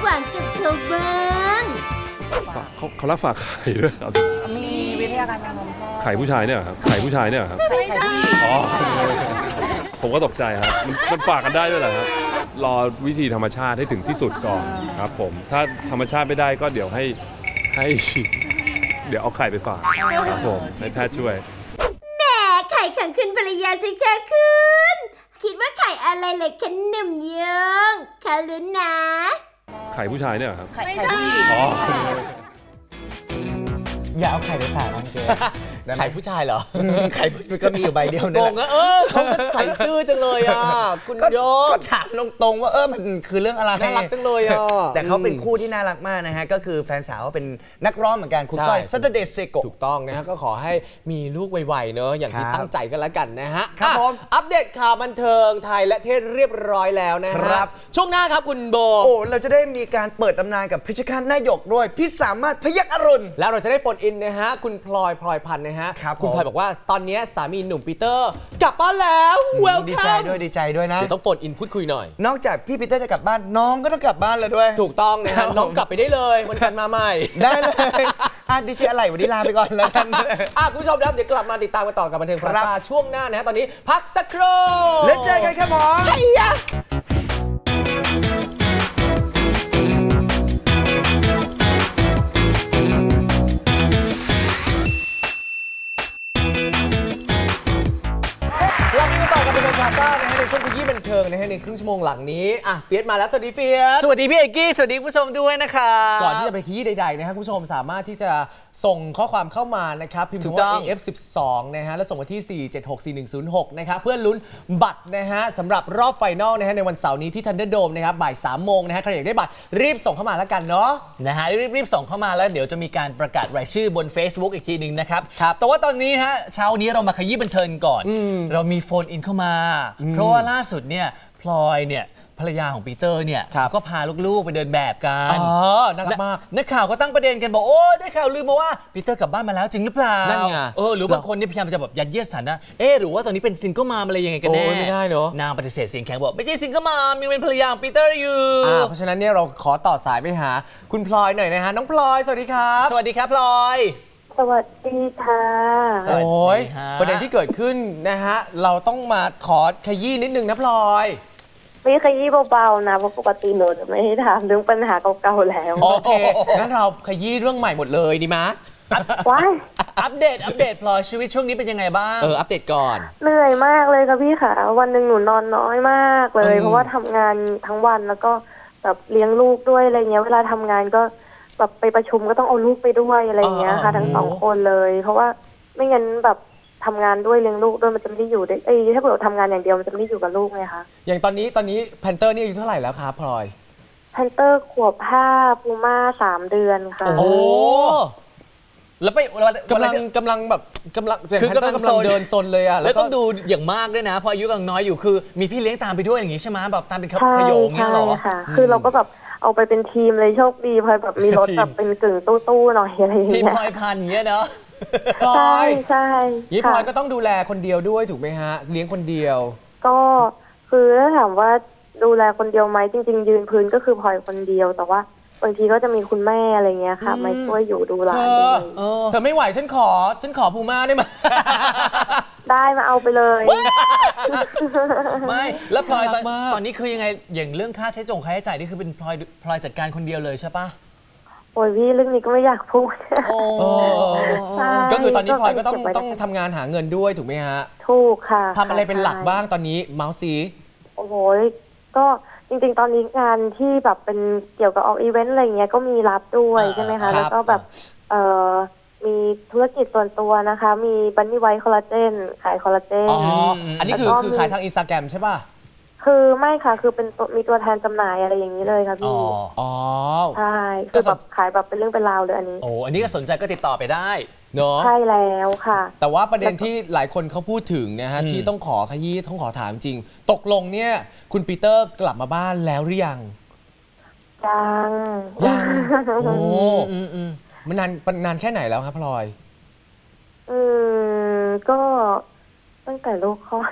หวังกับเขาบ้างเขาเขารับฝากไข่ด้วยครับมีวิทยาการการทำพ่อไข่ผู้ชายเนี่ยครับไข่ผู้ชายเนี่ยครับไม่ใช่อ๋อผมก็ตกใจครับมันมันฝากกันได้ด้วยเหรอครับรอวิธีธรรมชาติให้ถึงที่สุดก่อนครับผมถ้าธรรมชาติไม่ได้ก็เดี๋ยวให้ให้เดี๋ยวเอาไข่ไปฝากครับผมให้แพทย์ช่วยแหมไข่ของคุณภรรยาสิคะคุณคิดว่าไข่อะไรเลยคะหนุ่มยงคะลุ้นนะไข่ผู้ชายเนี่ยครับไม่ใช่อ๋ออย่าเอาไข่ไปฝากมันเกินไข่ผู้ชายเหรอไข่มันก็มีอยู่ใบเดียวนี่แหละเออเขาใส่ซื่อจังเลยอ่ะคุณโยก็ถามตรงๆว่าเออมันคือเรื่องอะไรน่ารักจังเลยอ่ะแต่เขาเป็นคู่ที่น่ารักมากนะฮะก็คือแฟนสาวเขาเป็นนักร้องเหมือนกันคุณก้อยซัตเดย์เซโกถูกต้องนะฮะก็ขอให้มีลูกไวๆเนอะอย่างที่ตั้งใจกันแล้วกันนะฮะครับผมอัปเดตข่าวบันเทิงไทยและเทศเรียบร้อยแล้วนะครับช่วงหน้าครับคุณโบโอ้เราจะได้มีการเปิดตำนานกับพิชคาหน้าหยกด้วยพี่สามารถพยัคฆ์อรุณแล้วเราจะได้โฟนอินนะฮะคุณพลอยพลอยพันธ์นะฮะคุณพลอยบอกว่าตอนนี้สามีหนุ่มปีเตอร์กลับบ้านแล้วเวลคัมดีใจด้วยดีใจด้วยนะเดี๋ยวต้องโฟนอินพูดคุยหน่อยนอกจากพี่ปีเตอร์จะกลับบ้านน้องก็ต้องกลับบ้านแล้วด้วยถูกต้องนะฮะน้องกลับไปได้เลยวันกันมาใหม่ได้เลยอ่ะดีเจอะไรวันนี้ลาไปก่อนแล้วกันอ่ะคุณผู้ชมครับเดี๋ยวกลับมาติดตามกันต่อกับบันเทิงพลาซ่าช่วงหน้านะฮะตอนนี้พักสักครู่แล้วเจอกันครับหมอไอ้ยะในช่วงขยี้บันเทิงนะฮะในครึ่งชั่วโมงหลังนี้อ่ะเฟียสมาแล้วสวัสดีเฟียสสวัสดีพี่เอกกี้สวัสดีผู้ชมด้วยนะคะก่อนที่จะไปขยี้ใดๆนะครับผู้ชมสามารถที่จะส่งข้อความเข้ามานะครับพิมพ์คำว่า เอ เอฟ สิบสอง นะฮะแล้วส่งมาที่สี่ เจ็ด หก สี่ หนึ่ง ศูนย์ หกนะครับเพื่อลุ้นบัตรนะฮะสำหรับรอบไฟนอลนะฮะในวันเสาร์นี้ที่ทันเดอร์โดมนะครับบ่ายสามโมงนะฮะใครอยากได้บัตรรีบส่งเข้ามาแล้วกันเนาะนะฮะรีบๆส่งเข้ามาแล้วเดี๋ยวจะมีการประกาศรายชื่อบน Facebook อีกทีหนึ่งนะครับแต่ว่าตอนนี้ฮะเช้านี้เรามาขยี้บันเทิงก่อนเรามีโฟนอินเข้ามาเพราะว่าล่าสุดเนี่ยพลอยเนี่ยภรรยาของปีเตอร์เนี่ยก็พาลูกๆไปเดินแบบกันอ๋อน่ารักมากนักข่าวก็ตั้งประเด็นกันบอกโอ้ได้ข่าวลืมมาว่าปีเตอร์กลับบ้านมาแล้วจริงหรือเปล่านั่นไงเออหรือบางคนเนี่ยพยายามจะแบบยัดเยียดสันนะเออหรือว่าตอนนี้เป็นซิงเกิลมามอะไรยังไงกันแน่ไม่ได้เนาะนางปฏิเสธเสียงแข็งบอกไม่ใช่ซิงเกิลมามยังเป็นภรรยาของปีเตอร์อยู่เพราะฉะนั้นเนี่ยเราขอต่อสายไปหาคุณพลอยหน่อยนะฮะน้องพลอยสวัสดีครับสวัสดีครับพลอยสวัสดีค่ะโอ้ยประเด็นที่เกิดขึ้นนะฮะเราต้องมาขอขยี้นิดนึงนะพลอยไม่ขยี้เบาๆนะเพราะปกติหนูจะไม่ให้ถามเรื่องปัญหาเก่าๆแล้วโอเคงั้นเราขยี้เรื่องใหม่หมดเลยดีมั้ยว้ายอัปเดตอัปเดตพลอยชีวิตช่วงนี้เป็นยังไงบ้างเอออัปเดตก่อนเหนื่อยมากเลยค่ะพี่ค่ะวันหนึ่งหนูนอนน้อยมากเลยเพราะว่าทำงานทั้งวันแล้วก็แบบเลี้ยงลูกด้วยอะไรเงี้ยเวลาทำงานก็แบบไปประชุมก็ต้องเอาลูกไปด้วยอะไรเงี้ยค่ะทั้งสองคนเลยเพราะว่าไม่งั้นแบบทำงานด้วยเลี้ยงลูกด้วยมันจะไม่ได้อยู่ได้เอ้ยถ้าเกิดทำงานอย่างเดียวมันจะไม่ได้อยู่กับลูกไงคะอย่างตอนนี้ตอนนี้แพนเตอร์นี่อายุเท่าไหร่แล้วครับพลอยแพนเตอร์ขวบห้าพูม่าสามเดือนค่ะโอ้แล้วไปกำลังกำลังแบบกำลังคือกำลังเดินโซนเลยอ่ะแล้วต้องดูอย่างมากด้วยนะเพราะอายุกำลังน้อยอยู่คือมีพี่เลี้ยงตามไปด้วยอย่างงี้ใช่ไหมแบบตามเป็นขยงเนี่ยหรอค่ะคือเราก็แบบเอาไปเป็นทีมเลยโชคดีพลอยแบบมีรถแบบเป็นกึ่งตู้ๆหน่อยอะไรอย่างเงี้ยทีมพลอยพันอย่างเงี้ยเนาะพลอยใช่ยี่พลอยก็ต้องดูแลคนเดียวด้วยถูกไหมฮะเลี้ยงคนเดียวก็คือถ้าถามว่าดูแลคนเดียวไหมจริงๆยืนพื้นก็คือพลอยคนเดียวแต่ว่าบางทีก็จะมีคุณแม่อะไรเงี้ยค่ะมาช่วยอยู่ดูแลด้วยเธอไม่ไหวฉันขอฉันขอพูม่าได้ไหมได้มาเอาไปเลยไม่แล้วพลอยตอนนี้คือยังไงอย่างเรื่องค่าใช้จ่ายค่าใช้จ่ายนี่คือเป็นพลอยพลอยจัดการคนเดียวเลยใช่ปะโอ้ยพี่เรื่องนี้ก็ไม่อยากพูดก็คือตอนนี้พลอยก็ต้องต้องทำงานหาเงินด้วยถูกไหมฮะถูกค่ะทำอะไรเป็นหลักบ้างตอนนี้เมาส์ซีโอ้โหก็จริงๆตอนนี้งานที่แบบเป็นเกี่ยวกับออกอีเวนต์อะไรเงี้ยก็มีรับด้วยใช่ไหมคะแล้วก็แบบเอ่อมีธุรกิจส่วนตัวนะคะมีบันนี่ไวท์คอลลาเจนขายคอลลาเจนอ๋ออันนี้คือคือขายทางอินสตาแกรมใช่ป่ะคือไม่ค่ะคือเป็นมีตัวแทนจำหน่ายอะไรอย่างนี้เลยค่ะพี่อ๋อใช่คือแบบขายแบบเป็นเรื่องเป็นราวเลยอันนี้โอ้อันนี้ก็สนใจก็ติดต่อไปได้เนาะใช่แล้วค่ะแต่ว่าประเด็นที่หลายคนเขาพูดถึงนะฮะที่ต้องขอขยี้ต้องขอถามจริงตกลงเนี่ยคุณปีเตอร์กลับมาบ้านแล้วหรือยังยังยังโอ้มันนานนานแค่ไหนแล้วครับพลอยอืมก็ตั้งแต่ลูกคลอด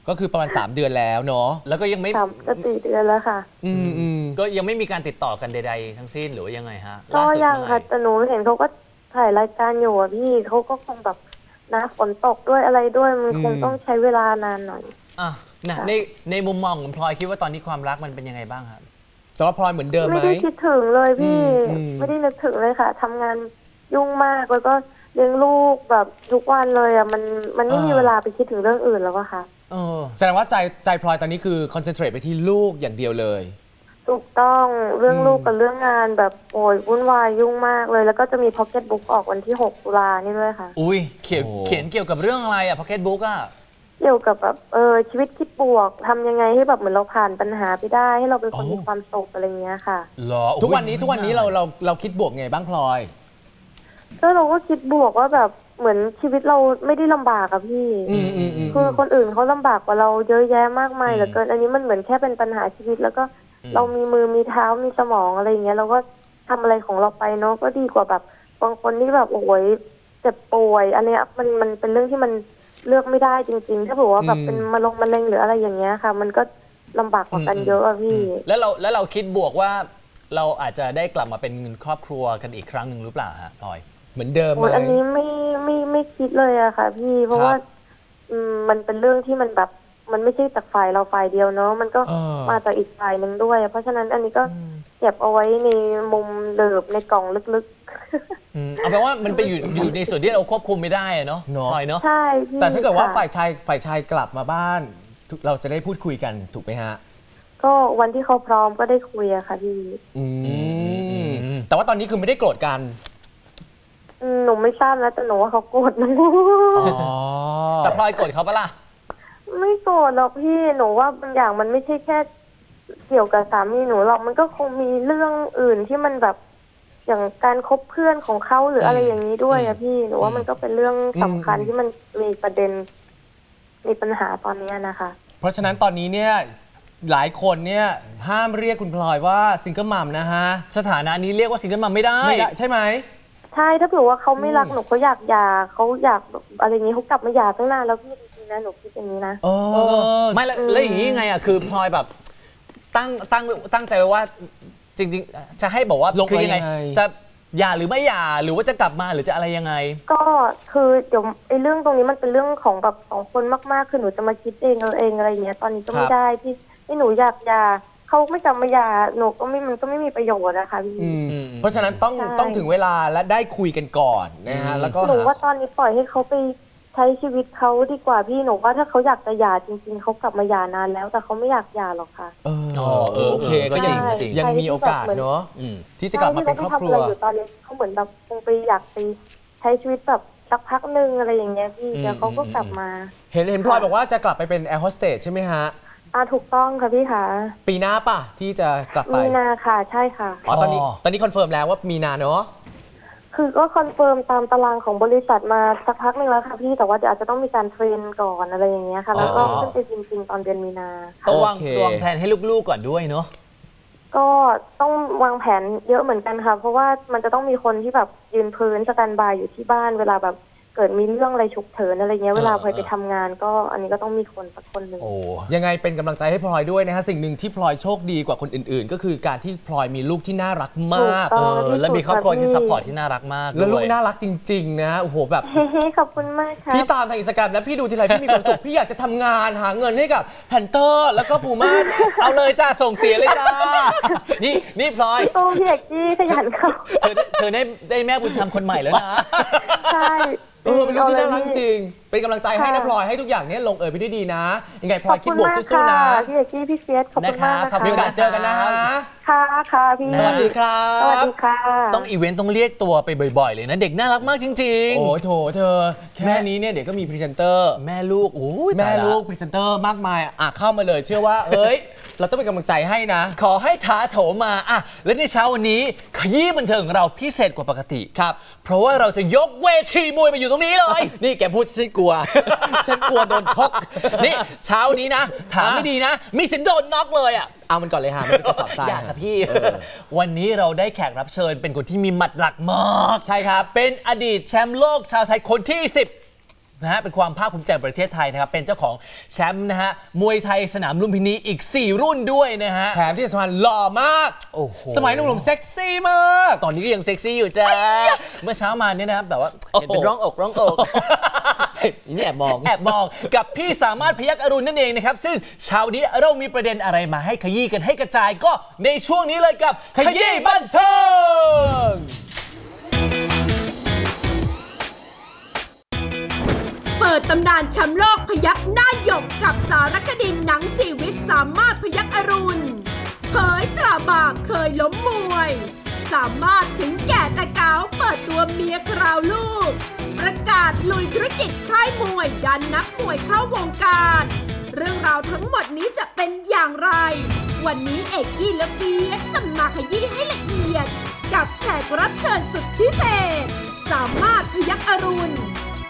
ก็คือประมาณสามเดือนแล้วเนาะแล้วก็ยังไม่สามจะสี่เดือนแล้วค่ะอืมอืมก็ยังไม่มีการติดต่อกันใดๆทั้งสิ้นหรือว่ายังไงฮะก็ยังค่ะแต่หนูเห็นเขาก็ถ่ายรายการอยู่อ่ะพี่เขาก็คงแบบนะฝนตกด้วยอะไรด้วยมันคงต้องใช้เวลานานหน่อยอ่ะนะในในมุมมองของพลอยคิดว่าตอนนี้ความรักมันเป็นยังไงบ้างครับสำหรับพลอยเหมือนเดิมไหมไม่ได้คิดถึงเลยพี่ไม่ได้นึกถึงเลยค่ะทำงานยุ่งมากแล้วก็เลี้ยงลูกแบบทุกวันเลยอ่ะมันมันไม่มีเวลาไปคิดถึงเรื่องอื่นแล้วอะค่ะแสดงว่าใจใจพลอยตอนนี้คือคอนเซนเทรตไปที่ลูกอย่างเดียวเลยถูกต้องเรื่องลูกกับเรื่องงานแบบโอยวุ่นวายยุ่งมากเลยแล้วก็จะมีพ็อกเก็ตบุ๊กออกวันที่หกตุลานี่ด้วยค่ะอุ้ยเขียนเขียนเกี่ยวกับเรื่องอะไรอะพ็อกเก็ตบุ๊กอะเกี่ยวกับแบบเออชีวิตคิดบวกทำยังไงให้แบบเหมือนเราผ่านปัญหาไปได้ให้เราเป็นคนมีความสุขอะไรเงี้ยค่ะหรอทุกวันนี้ทุกวันนี้เราเราเราคิดบวกไงบ้างพลอยก็เราก็คิดบวกว่าแบบเหมือนชีวิตเราไม่ได้ลำบากอะพี่คือคนอื่นเขาลำบากกว่าเราเยอะแยะมากมายเหลือเกินอันนี้มันเหมือนแค่เป็นปัญหาชีวิตแล้วก็เรามีมือมีเท้ามีสมองอะไรเงี้ยเราก็ทำอะไรของเราไปเนาะก็ดีกว่าแบบบางคนที่แบบโอ้ยเจ็บป่วยอันเนี้ยมันมันเป็นเรื่องที่มันเลือกไม่ได้จริงๆถ้าบอกว่าแบบเป็นมะลงมะเร็งหรืออะไรอย่างเงี้ยค่ะมันก็ลำบากกว่ากันเยอะอะพี่แล้วเราแล้วเราคิดบวกว่าเราอาจจะได้กลับมาเป็นครอบครัวกันอีกครั้งหนึ่งหรือเปล่าฮะพลอยเหมือนเดิมไหมอันนี้ไม่ไม่ไม่คิดเลยอะค่ะพี่เพราะว่ามันเป็นเรื่องที่มันแบบมันไม่ใช่จากฝ่ายเราฝ่ายเดียวเนาะมันก็มาจากอีกฝ่ายหนึ่งด้วยเพราะฉะนั้นอันนี้ก็เก็บเอาไว้ในมุมเดิบในกล่องลึกๆเอาแปลว่ามันไปอยู่อยู่ในส่วนที่เราควบคุมไม่ได้เนาะพลอยเนาะใช่แต่ถ้าเกิดว่าฝ่ายชายฝ่ายชายกลับมาบ้านเราจะได้พูดคุยกันถูกไหมฮะก็วันที่เขาพร้อมก็ได้คุยอะค่ะพี่แต่ว่าตอนนี้คือไม่ได้โกรธกันหนูไม่ทราบนะแต่หนูว่าเขาโกรธนะแต่พลอยโกรธเขาปะล่ะไม่โกรธหรอกพี่หนูว่าบางอย่างมันไม่ใช่แค่เกี่ยวกับสามีหนูหรอกมันก็คงมีเรื่องอื่นที่มันแบบอย่างการคบเพื่อนของเขาหรืออะไรอย่างนี้ด้วยอะพี่หนูว่ามันก็เป็นเรื่องสำคัญที่มันมีประเด็นมีปัญหาตอนนี้นะคะเพราะฉะนั้นตอนนี้เนี่ยหลายคนเนี่ยห้ามเรียกคุณพลอยว่าซิงเกิลมัมนะฮะสถานะนี้เรียกว่าซิงเกิลมัมไม่ได้ใช่ไหมใช่ถ้าเผื่อว่าเขาไม่รักหนูเขาอยากหย่าเขาอยากอะไรอย่างนี้เขากลับมาหย่าตั้งนานแล้วพี่จริงๆนะหนูคิดอย่างนี้นะเออไม่แล้วอย่างนี้ยังไงอ่ะคือพลอยแบบตั้งตั้งตั้งใจไว้ว่าจริงๆจะให้บอกว่าคือยังไงจะหย่าหรือไม่หย่าหรือว่าจะกลับมาหรือจะอะไรยังไงก็คือเดี๋ยวไอ้เรื่องตรงนี้มันเป็นเรื่องของแบบสองคนมากๆคือหนูจะมาคิดเองเออเองอะไรอย่างเงี้ยตอนนี้ก็ไม่ได้ที่ที่หนูอยากหย่าเขาไม่กลับมาหย่าหนูก็ไม่มันก็ไม่มีประโยชน์นะคะพี่เพราะฉะนั้นต้องต้องถึงเวลาและได้คุยกันก่อนนะฮะแล้วก็หนูว่าตอนนี้ปล่อยให้เขาไปใช้ชีวิตเขาดีกว่าพี่หนูว่าถ้าเขาอยากจะหย่าจริงๆเขากลับมาหย่านานแล้วแต่เขาไม่อยากหย่าหรอกค่ะเออโอเคก็จริงยังมีโอกาสเนาะที่จะกลับมาเป็นครอบครัวอยู่ตอนนี้เขาเหมือนแบบคงไปอยากไปใช้ชีวิตแบบสักพักนึงอะไรอย่างเงี้ยพี่เดี๋ยวเขาก็กลับมาเห็นเห็นพลอยบอกว่าจะกลับไปเป็นแอร์โฮสเตสใช่ไหมฮะอ่าถูกต้องค่ะพี่ค่ะปีหน้าป่ะที่จะกลับไปมีนาค่ะใช่ค่ะอ๋อตอนนี้ตอนนี้คอนเฟิร์มแล้วว่ามีนาเนาะคือก็คอนเฟิร์มตามตารางของบริษัทมาสักพักนึงแล้วค่ะพี่แต่ว่าเดี๋ยวอาจจะต้องมีการเทรนก่อนอะไรอย่างเงี้ยค่ะแล้วก็ขึ้นไปจริงๆตอนเดือนมีนาต้องวางวางแผนให้ลูกๆก่อนด้วยเนาะก็ต้องวางแผนเยอะเหมือนกันค่ะเพราะว่ามันจะต้องมีคนที่แบบยืนพื้นสแตนบายอยู่ที่บ้านเวลาแบบเกิดมีเรื่องอะไรฉุกเฉินอะไรเงี้ยเวลาพลอยไปทำงานก็อันนี้ก็ต้องมีคนสักคนหนึ่งยังไงเป็นกำลังใจให้พลอยด้วยนะฮะสิ่งหนึ่งที่พลอยโชคดีกว่าคนอื่นๆก็คือการที่พลอยมีลูกที่น่ารักมากและมีครอบครัวที่ซัพพอร์ตที่น่ารักมากแล้วลูกน่ารักจริงๆนะโอ้โหแบบเฮ้ขอบคุณมากค่ะพี่ตามทางอินสตาแกรมแล้วพี่ดูทีไรพี่มีความสุขพี่อยากจะทำงานหาเงินให้กับแพนเตอร์แล้วก็ปูม่าเอาเลยจ้าส่งเสียเลยจ้านี่นี่พลอยโอ้พี่เอกกี้ขยันเขาเธอเธอได้ได้แม่บุญธรรมคนใหม่แล้วนะใช่เออเป็นลูกที่น่ารักจริงเป็นกำลังใจให้นะพลอยให้ทุกอย่างนี้ลงเอยไปได้ดีนะยังไงพลอยคิดบวกสู้ๆนะพี่เอกกี้พี่เฟียสขอบคุณมากนะคะมีโอกาสเจอกันนะฮะค่ะค่ะพี่สวัสดีครับสวัสดีค่ะต้องอีเวนต์ต้องเรียกตัวไปบ่อยๆเลยนะเด็กน่ารักมากจริงๆโอ้โถเธอแค่นี้เนี่ยเด็กก็มีพรีเซนเตอร์แม่ลูกโอ้ยแม่ลูกพรีเซนเตอร์มากมายอ่ะเข้ามาเลยเชื่อว่าเฮ้ยเราต้องเป็นกำลังใจให้นะขอให้ท้าโถมาอ่ะและในเช้าวันนี้ขยี้บันเทิงของเราพิเศษกว่าปกติครับเพราะว่าเราจะยกเวทีมวยไปอยู่ตรงนี้เลยนี่แกพูดฉันกลัวฉันกลัวโดนชกนี่เช้านี้นะถามไม่ดีนะมีสิทธิ์โดนน็อกเลยอ่ะเอามันก่อนเลยฮะไม่ต้องสอบอยากครับพี่วันนี้เราได้แขกรับเชิญเป็นคนที่มีหมัดหลักมากใช่ครับเป็นอดีตแชมป์โลกชาวไทยคนที่สิบนะฮะเป็นความภาคภูมิใจประเทศไทยนะครับเป็นเจ้าของแชมป์นะฮะมวยไทยสนามลุมพินีอีกสี่รุ่นด้วยนะฮะแถมที่สำคัญหล่อมากโอ้โหสมัยหนุ่มๆเซ็กซี่มากตอนนี้ก็ยังเซ็กซี่อยู่จ้าเมื่อเช้ามาเนี่ยนะครับแบบว่าเห็นเป็นร้องอกร้องอกนี่แอบมองแอบมองกับพี่สามารถพยัคฆ์อรุณนั่นเองนะครับซึ่งเช้านี้เรามีประเด็นอะไรมาให้ขยี้กันให้กระจายก็ในช่วงนี้เลยกับขยี้บันเทิงเปิดตำนานแชมป์โลกพยัคฆ์หน้าหยกกับสารคดีหนังชีวิตสามารถพยัคฆ์อรุณเผยตราบากเคยล้มมวยสามารถถึงแก่แต่เก๋าเปิดตัวเมียคราวลูกประกาศลุยธุรกิจค่ายมวยดันนักมวยเข้าวงการเรื่องราวทั้งหมดนี้จะเป็นอย่างไรวันนี้เอกกี้และเฟียสจะมาขยี้ให้ละเอียดกับแขกรับเชิญสุดพิเศษสามารถพยัคฆ์อรุณ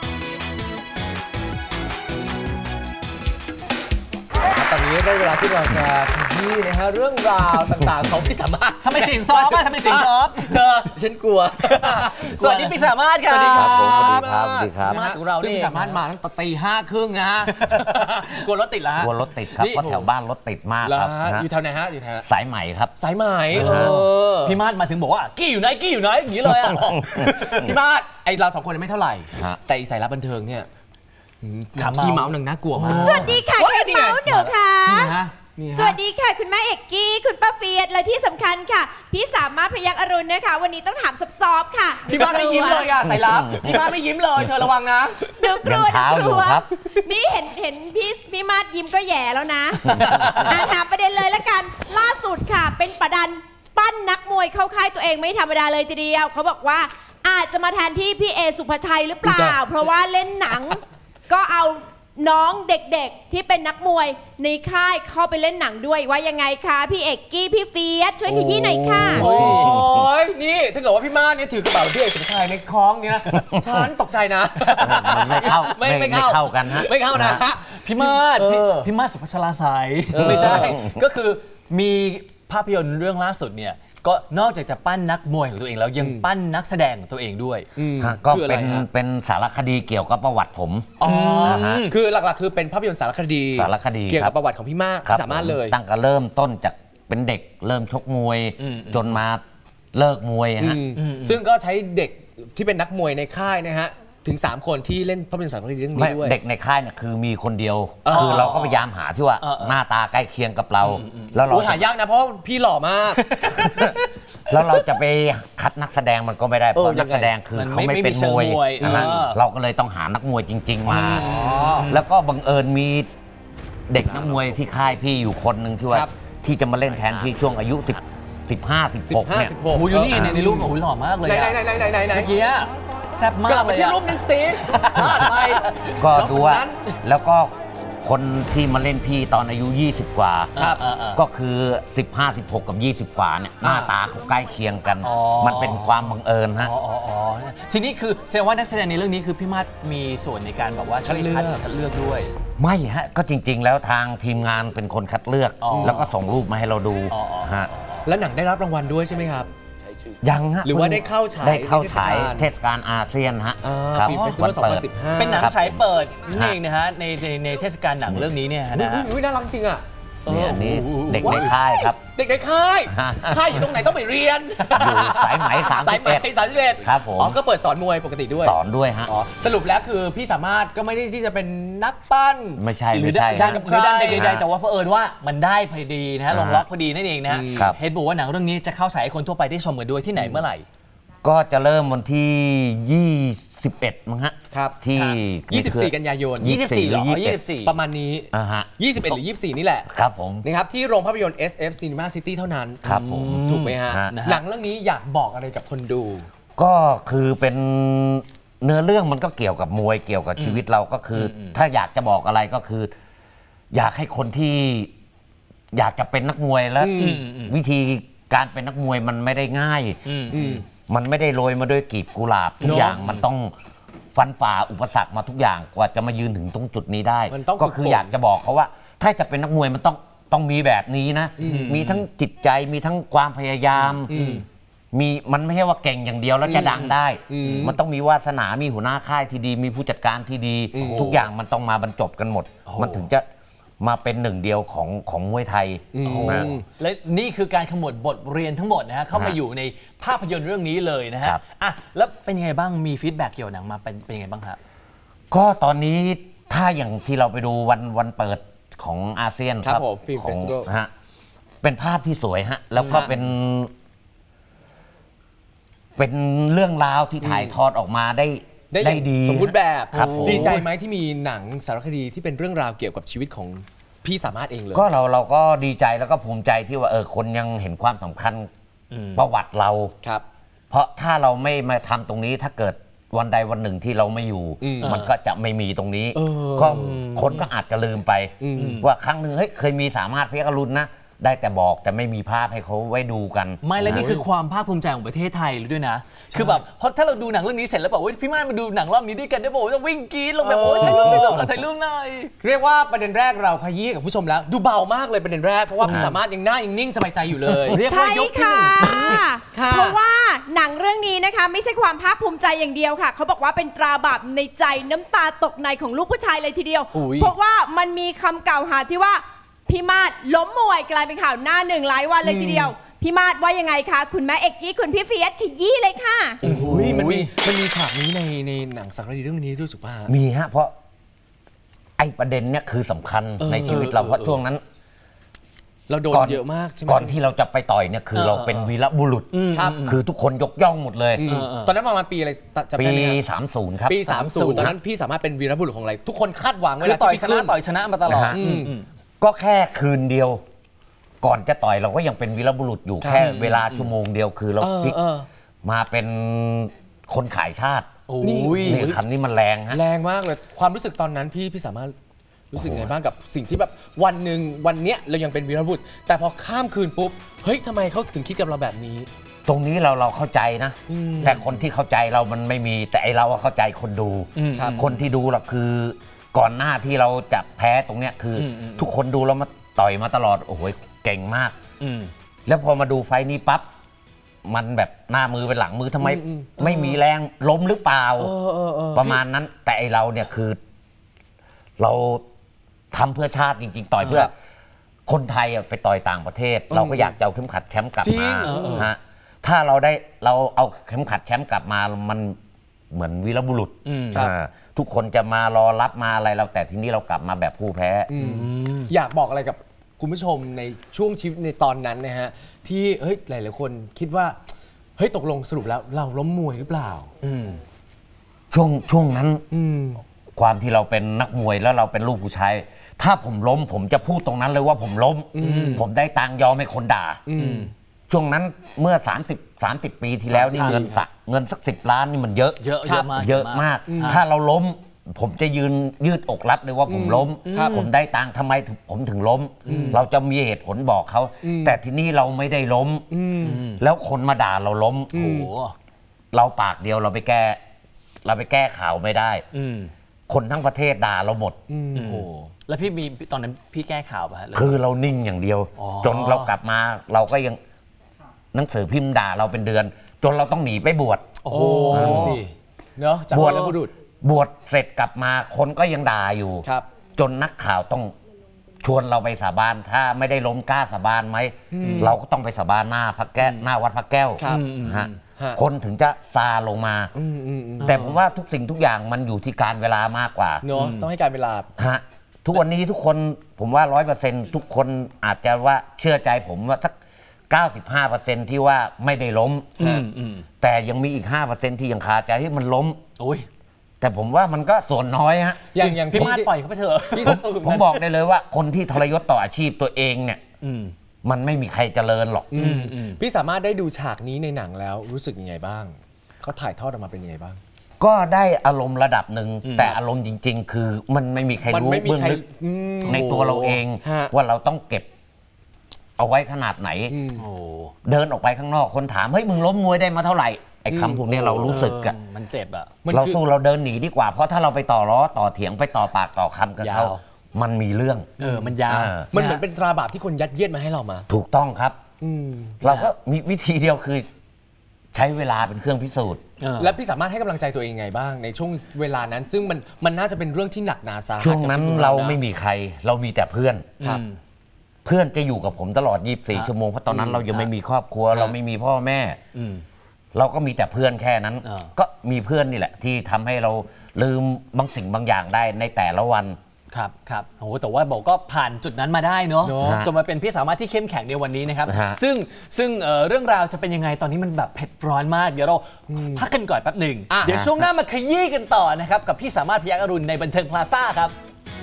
ตอนนี้ได้เวลาที่เราจะขยี้นะฮะเรื่องราวต่างๆของพี่สามารถทำไมเสียงซอฟอะทำไมเสียงซอฟเธอฉันกลัวสวัสดีพี่สามารถครับสวัสดีครับสวัสดีครับสวัสดีครับมาของเราซึ่งพี่สามารถมาตั้งแต่ตีห้าครึ่งนะฮะกลัวรถติดแล้วกลัวรถติดครับเพราะแถวบ้านรถติดมากครับอยู่แถวไหนฮะอยู่แถวสายใหม่ครับสายใหม่พี่มาดมาถึงบอกว่ากี้อยู่ไหนกี้อยู่ไหนอย่างนี้เลยอ่ะพี่มาดไอเราสองคนไม่เท่าไหร่แต่อีสายลับบันเทิงเนี่ยขี้เมาหนึ่งน่ากลัวมากสวัสดีค่ะใครเมาหนูค่ะสวัสดีค่ะคุณแม่เอกกี้คุณป้าเฟียสและที่สำคัญค่ะพี่สามารถพยัคฆ์อรุณนะคะวันนี้ต้องถามซอฟๆค่ะพี่บ้านไม่ยิ้มเลยอ่ะสายลับพี่บ้านไม่ยิ้มเลยเธอระวังนะเดี๋ยวกลัวกลัวนี่เห็นเห็นพี่พี่มาดยิ้มก็แย่แล้วนะถามประเด็นเลยละกันล่าสุดค่ะเป็นประดันปั้นนักมวยเข้าค่ายตัวเองไม่ธรรมดาเลยทีเดียวเขาบอกว่าอาจจะมาแทนที่พี่เอสุภชัยหรือเปล่าเพราะว่าเล่นหนังก็เอาน้องเด็กๆที่เป็นนักมวยในค่ายเข้าไปเล่นหนังด้วยว่ายังไงคะพี่เอกกี้พี่เฟียสช่วยขยี้หน่อยค่ะโอ้ยนี่ถ้าเกิดว่าพี่มาเนี่ยถือกระเป๋าพี่เอกสุภชัยในคล้องนี่นะฉันตกใจนะมันไม่เข้าไม่ไม่เข้ากันฮะไม่เข้านะพี่มาดพี่มาดสุภชลาสายไม่ใช่ก็คือมีภาพยนตร์เรื่องล่าสุดเนี่ยก็นอกจากจะปั้นนักมวยของตัวเองแล้วยังปั้นนักแสดงของตัวเองด้วยก็เป็นเป็นสารคดีเกี่ยวกับประวัติผมอ๋อคือหลักๆคือเป็นภาพยนตร์สารคดีสารคดีเกี่ยวกับประวัติของพี่มากสามารถเลยตั้งแต่เริ่มต้นจากเป็นเด็กเริ่มชกมวยจนมาเลิกมวยฮะซึ่งก็ใช้เด็กที่เป็นนักมวยในค่ายนะฮะถึงสามคนที่เล่นภาพยนตร์สารคดีเรื่องนี้ด้วยเด็กในค่ายเนี่ยคือมีคนเดียวคือเราก็พยายามหาที่ว่าหน้าตาใกล้เคียงกับเราแล้วเราหายากนะเพราะพี่หล่อมากแล้วเราจะไปคัดนักแสดงมันก็ไม่ได้เพราะนักแสดงคือเขาไม่เป็นมวยเราก็เลยต้องหานักมวยจริงๆมาแล้วก็บังเอิญมีเด็กนักมวยที่ค่ายพี่อยู่คนหนึ่งที่ว่าที่จะมาเล่นแทนที่ช่วงอายุสิบสิบห้าสิบหกเนี่ยโอ้ยนี่ในรูปโอ้ยหล่อมากเลยไหนไหนไหนไหนไหนเมื่อกี้แซ่บมากกลับมาที่รูปนั้นสิพลาดไปก็ดูว่าแล้วก็คนที่มาเล่นพี่ตอนอายุยี่สิบกว่าก็คือสิบห้า สิบหกกับยี่สิบกว่าเนี่ยหน้าตาเขาใกล้เคียงกันมันเป็นความบังเอิญฮะทีนี้คือแสดงว่านักแสดงในเรื่องนี้คือพี่มาดมีส่วนในการแบบว่าช่วยคัดเลือกด้วยไม่ฮะก็จริงๆแล้วทางทีมงานเป็นคนคัดเลือกแล้วก็ส่งรูปมาให้เราดูฮะแล้วหนังได้รับรางวัลด้วยใช่ไหมครับยังฮะหรือว่าได้เข้าฉายได้เข้าฉายเทศกาลอาเซียนฮะครับวันเปิดเป็นหนังฉายเปิดนั่นเองนะฮะในในเทศกาลหนังเรื่องนี้เนี่ยนะฮะอุ้ยน่ารักจริงอ่ะนี่อันนี้เด็กในค่ายครับเด็กในค่ายค่ายอยู่ตรงไหนต้องไปเรียนอยู่สายไหมสามสิบเอ็ดสายไหมสามสิบเอ็ดครับผมอ๋อก็เปิดสอนมวยปกติด้วยสอนด้วยฮะสรุปแล้วคือพี่สามารถก็ไม่ได้ที่จะเป็นนักปั้นไม่ใช่ไม่ใช่ด้านกับด้านใดๆแต่ว่าเผอิญว่ามันได้พอดีนะฮะลงล็อกพอดีนั่นเองนะเห็นบอกว่าหนังเรื่องนี้จะเข้าฉายให้คนทั่วไปได้ชมกันด้วยที่ไหนเมื่อไหร่ก็จะเริ่มวันที่ยี่สิบเอ็ดมั้งฮะครับที่ยี่สิบสี่กันยายนยี่สิบสี่หรอยี่สิบสี่ประมาณนี้อ่าฮะยี่สิบเอ็ดหรือยี่สิบสี่นี่แหละครับผมนะครับที่โรงภาพยนตร์ เอส เอฟ Cinema City เท่านั้นครับผมถูกไหมฮะหนังเรื่องนี้อยากบอกอะไรกับคนดูก็คือเป็นเนื้อเรื่องมันก็เกี่ยวกับมวยเกี่ยวกับชีวิตเราก็คือถ้าอยากจะบอกอะไรก็คืออยากให้คนที่อยากจะเป็นนักมวยแล้ววิธีการเป็นนักมวยมันไม่ได้ง่ายมันไม่ได้โรยมาด้วยกลีบกุหลาบทุกอย่างมันต้องฟันฝ่าอุปสรรคมาทุกอย่างกว่าจะมายืนถึงตรงจุดนี้ได้ก็คืออยากจะบอกเขาว่าถ้าจะเป็นนักมวยมันต้องต้องมีแบบนี้นะมีทั้งจิตใจมีทั้งความพยายามมีมันไม่ใช่ว่าเก่งอย่างเดียวแล้วจะดังได้ มันต้องมีวาสนามีหัวหน้าค่ายที่ดีมีผู้จัดการที่ดีทุกอย่างมันต้องมาบรรจบกันหมดมันถึงจะมาเป็นหนึ่งเดียวของของมวยไทยและนี่คือการขมวดบทเรียนทั้งหมดนะฮะเข้ามาอยู่ในภาพยนตร์เรื่องนี้เลยนะฮะอ่ะแล้วเป็นยังไงบ้างมีฟีดแบ็กเกี่ยวกับหนังมาเป็นเป็นยังไงบ้างครับก็ตอนนี้ถ้าอย่างที่เราไปดูวันวันเปิดของอาเซียนครับของฮะเป็นภาพที่สวยฮะแล้วก็เป็นเป็นเรื่องราวที่ถ่ายทอดออกมาได้ได้ดีสมบูรณ์แบบครับดีใจไหมที่มีหนังสารคดีที่เป็นเรื่องราวเกี่ยวกับชีวิตของพี่สามารถเองเลยก็เราเราก็ดีใจแล้วก็ภูมิใจที่ว่าเออคนยังเห็นความสำคัญประวัติเราครับเพราะถ้าเราไม่มาทำตรงนี้ถ้าเกิดวันใดวันหนึ่งที่เราไม่อยู่มันก็จะไม่มีตรงนี้ก็คนก็อาจจะลืมไปว่าครั้งหนึ่งเฮ้ยเคยมีสามารถเพชรอรุณนะได้แต่บอกแต่ไม่มีภาพให้เขาไว้ดูกันไม่และนี่คือความภาคภูมิใจของประเทศไทยเลยด้วยนะคือแบบเพราะถ้าเราดูหนังเรื่องนี้เสร็จแล้วบอกว่าพี่ม่านมาดูหนังรอบนี้ด้วยกันได้บอกว่าจะวิ่งกรี๊ดลงแบบโอ้ยถ่ายรูปไม่หลอกถ่ายรูปหน่อยเรียกว่าประเด็นแรกเราขยี้กับผู้ชมแล้วดูเบามากเลยประเด็นแรกเพราะว่าสามารถยังหน้ายังนิ่งสบายใจอยู่เลยใช่ค่ะเพราะว่าหนังเรื่องนี้นะคะไม่ใช่ความภาคภูมิใจอย่างเดียวค่ะเขาบอกว่าเป็นตราบาปในใจน้ำตาตกในของลูกผู้ชายเลยทีเดียวเพราะว่ามันมีคำกล่าวหาที่ว่าพี่มาดล้มมวยกลายเป็นข่าวหน้าหนึ่งหลายวันเลยทีเดียวพี่มาดว่ายังไงคะคุณแม่เอกกี้คุณพี่เฟียสขยี้เลยค่ะโอ้โหมันมีมันมีฉากนี้ในในหนังสารคดีเรื่องนี้ด้วยสุภาพมีฮะเพราะไอ้ประเด็นเนี้ยคือสำคัญในชีวิตเราเพราะช่วงนั้นเราโดนเยอะมากใช่ไหมก่อนที่เราจะไปต่อยเนี่ยคือเราเป็นวีรบุรุษคือทุกคนยกย่องหมดเลยตอนนั้นประมาณปีอะไรปีสามสิบครับปีสามสิบตอนนั้นพี่สามารถเป็นวีรบุรุษของอะไรทุกคนคาดหวังเวลาต่อยชนะต่อยชนะมาตลอดก็แค่คืนเดียวก่อนจะต่อยเราก็ยังเป็นวีรบุรุษอยู่แค่เวลาชั่วโมงเดียวคือเราพลิกมาเป็นคนขายชาตินี่คำนี้มันแรงฮะแรงมากเลยความรู้สึกตอนนั้นพี่พี่สามารถรู้สึกไงบ้างกับสิ่งที่แบบวันหนึ่งวันเนี้ยเรายังเป็นวีรบุรุษแต่พอข้ามคืนปุ๊บเฮ้ยทำไมเขาถึงคิดกับเราแบบนี้ตรงนี้เราเราเข้าใจนะแต่คนที่เข้าใจเรามันไม่มีแต่ไอเราเข้าใจคนดูคนที่ดูเราคือก่อนหน้าที่เราจะแพ้ตรงเนี้ยคือทุกคนดูเรามาต่อยมาตลอดโอ้โหเก่งมากแล้วพอมาดูไฟนี้ปั๊บมันแบบหน้ามือเป็นหลังมือทำไมไม่มีแรงล้มหรือเปล่าประมาณนั้นแต่ไอเราเนี่ยคือเราทำเพื่อชาติจริงๆต่อยเพื่อคนไทยไปต่อยต่างประเทศเราก็อยากจะเอาเข็มขัดแชมป์กลับมาฮะถ้าเราได้เราเอาเข็มขัดแชมป์กลับมามันเหมือนวีรบุรุษทุกคนจะมารอรับมาอะไรเราแต่ทีนี้เรากลับมาแบบผู้แพ้อยากบอกอะไรกับคุณผู้ชมในช่วงชีวิตในตอนนั้นนะฮะที่เฮ้ยหลายๆคนคิดว่าเฮ้ยตกลงสรุปแล้วเราล้มมวยหรือเปล่าช่วงช่วงนั้นความที่เราเป็นนักมวยแล้วเราเป็นลูกผู้ชายถ้าผมล้มผมจะพูดตรงนั้นเลยว่าผมล้มผมได้ตังค์ยอมให้คนด่าช่วงนั้นเมื่อสามสิบ สามสิบปีที่แล้วนี่เงินสักเงินสักสิบล้านนี่มันเยอะเยอะมากเยอะมากถ้าเราล้มผมจะยืนยืดอกรับเลยว่าผมล้มผมได้ตังค์ทำไมผมถึงล้มเราจะมีเหตุผลบอกเขาแต่ที่นี่เราไม่ได้ล้มแล้วคนมาด่าเราล้มโอ้เราปากเดียวเราไปแก้เราไปแก้ข่าวไม่ได้คนทั้งประเทศด่าเราหมดโอ้แล้วพี่มีตอนนั้นพี่แก้ข่าวป่ะคือเรานิ่งอย่างเดียวจนเรากลับมาเราก็ยังหนังสือพิมพ์ด่าเราเป็นเดือนจนเราต้องหนีไปบวชโอ้สิเนาะบวชบวชเสร็จกลับมาคนก็ยังด่าอยู่จนนักข่าวต้องชวนเราไปสาบานถ้าไม่ได้ล้มกล้าสาบานไหมเราก็ต้องไปสาบานหน้าพระแก้วหน้าวัดพระแก้วฮะคนถึงจะซาลงมาแต่ผมว่าทุกสิ่งทุกอย่างมันอยู่ที่การเวลามากกว่าเนาะต้องให้การเวลาฮะทุกวันนี้ทุกคนผมว่าร้อยเปอร์เซ็นต์ทุกคนอาจจะว่าเชื่อใจผมว่าสักเก้าสิบห้าเปอร์เซ็นต์ที่ว่าไม่ได้ล้มแต่ยังมีอีกห้าเปอร์เซ็นต์ที่ยังคาใจที่มันล้มแต่ผมว่ามันก็ส่วนน้อยฮะอย่างอย่างพี่มาดปล่อยเขาไปเถอะผมบอกได้เลยว่าคนที่ทรยศต่ออาชีพตัวเองเนี่ยมันไม่มีใครเจริญหรอกพี่สามารถได้ดูฉากนี้ในหนังแล้วรู้สึกยังไงบ้างเขาถ่ายทอดออกมาเป็นยังไงบ้างก็ได้อารมณ์ระดับหนึ่งแต่อารมณ์จริงๆคือมันไม่มีใครรู้เบื้องลึกในตัวเราเองว่าเราต้องเก็บเอาไว้ขนาดไหนเดินออกไปข้างนอกคนถามเฮ้ยมึงล้มมวยได้มาเท่าไหร่ไอ้คำพวกนี้เรารู้สึกอะมันเจ็บอะเราสู้เราเดินหนีดีกว่าเพราะถ้าเราไปต่อล้อต่อเถียงไปต่อปากต่อคำกันเขามันมีเรื่องเออมันยาวมันเหมือนเป็นตราบาปที่คนยัดเยียดมาให้เรามาถูกต้องครับเราก็มีวิธีเดียวคือใช้เวลาเป็นเครื่องพิสูจน์แล้วพี่สามารถให้กำลังใจตัวเองไงบ้างในช่วงเวลานั้นซึ่งมันมันน่าจะเป็นเรื่องที่หนักหนาสาหัสช่วงนั้นเราไม่มีใครเรามีแต่เพื่อนครับเพื่อนจะอยู่กับผมตลอดยี่สิบสี่ชั่วโมงเพราะตอนนั้นเรายังไม่มีครอบครัวเราไม่มีพ่อแม่เราก็มีแต่เพื่อนแค่นั้นก็มีเพื่อนนี่แหละที่ทำให้เราลืมบางสิ่งบางอย่างได้ในแต่ละวันครับครับโอ้โหแต่ว่าบอกก็ผ่านจุดนั้นมาได้เนาะจนมาเป็นพี่สามารถที่เข้มแข็งในวันนี้นะครับซึ่งซึ่งเอ่อเรื่องราวจะเป็นยังไงตอนนี้มันแบบเผ็ดร้อนมากเดี๋ยวเราพักกันก่อนแป๊บหนึ่งเดี๋ยวช่วงหน้ามาขยี้กันต่อนะครับกับพี่สามารถพยัคฆ์อรุณในบันเทิงพลาซ่าครับ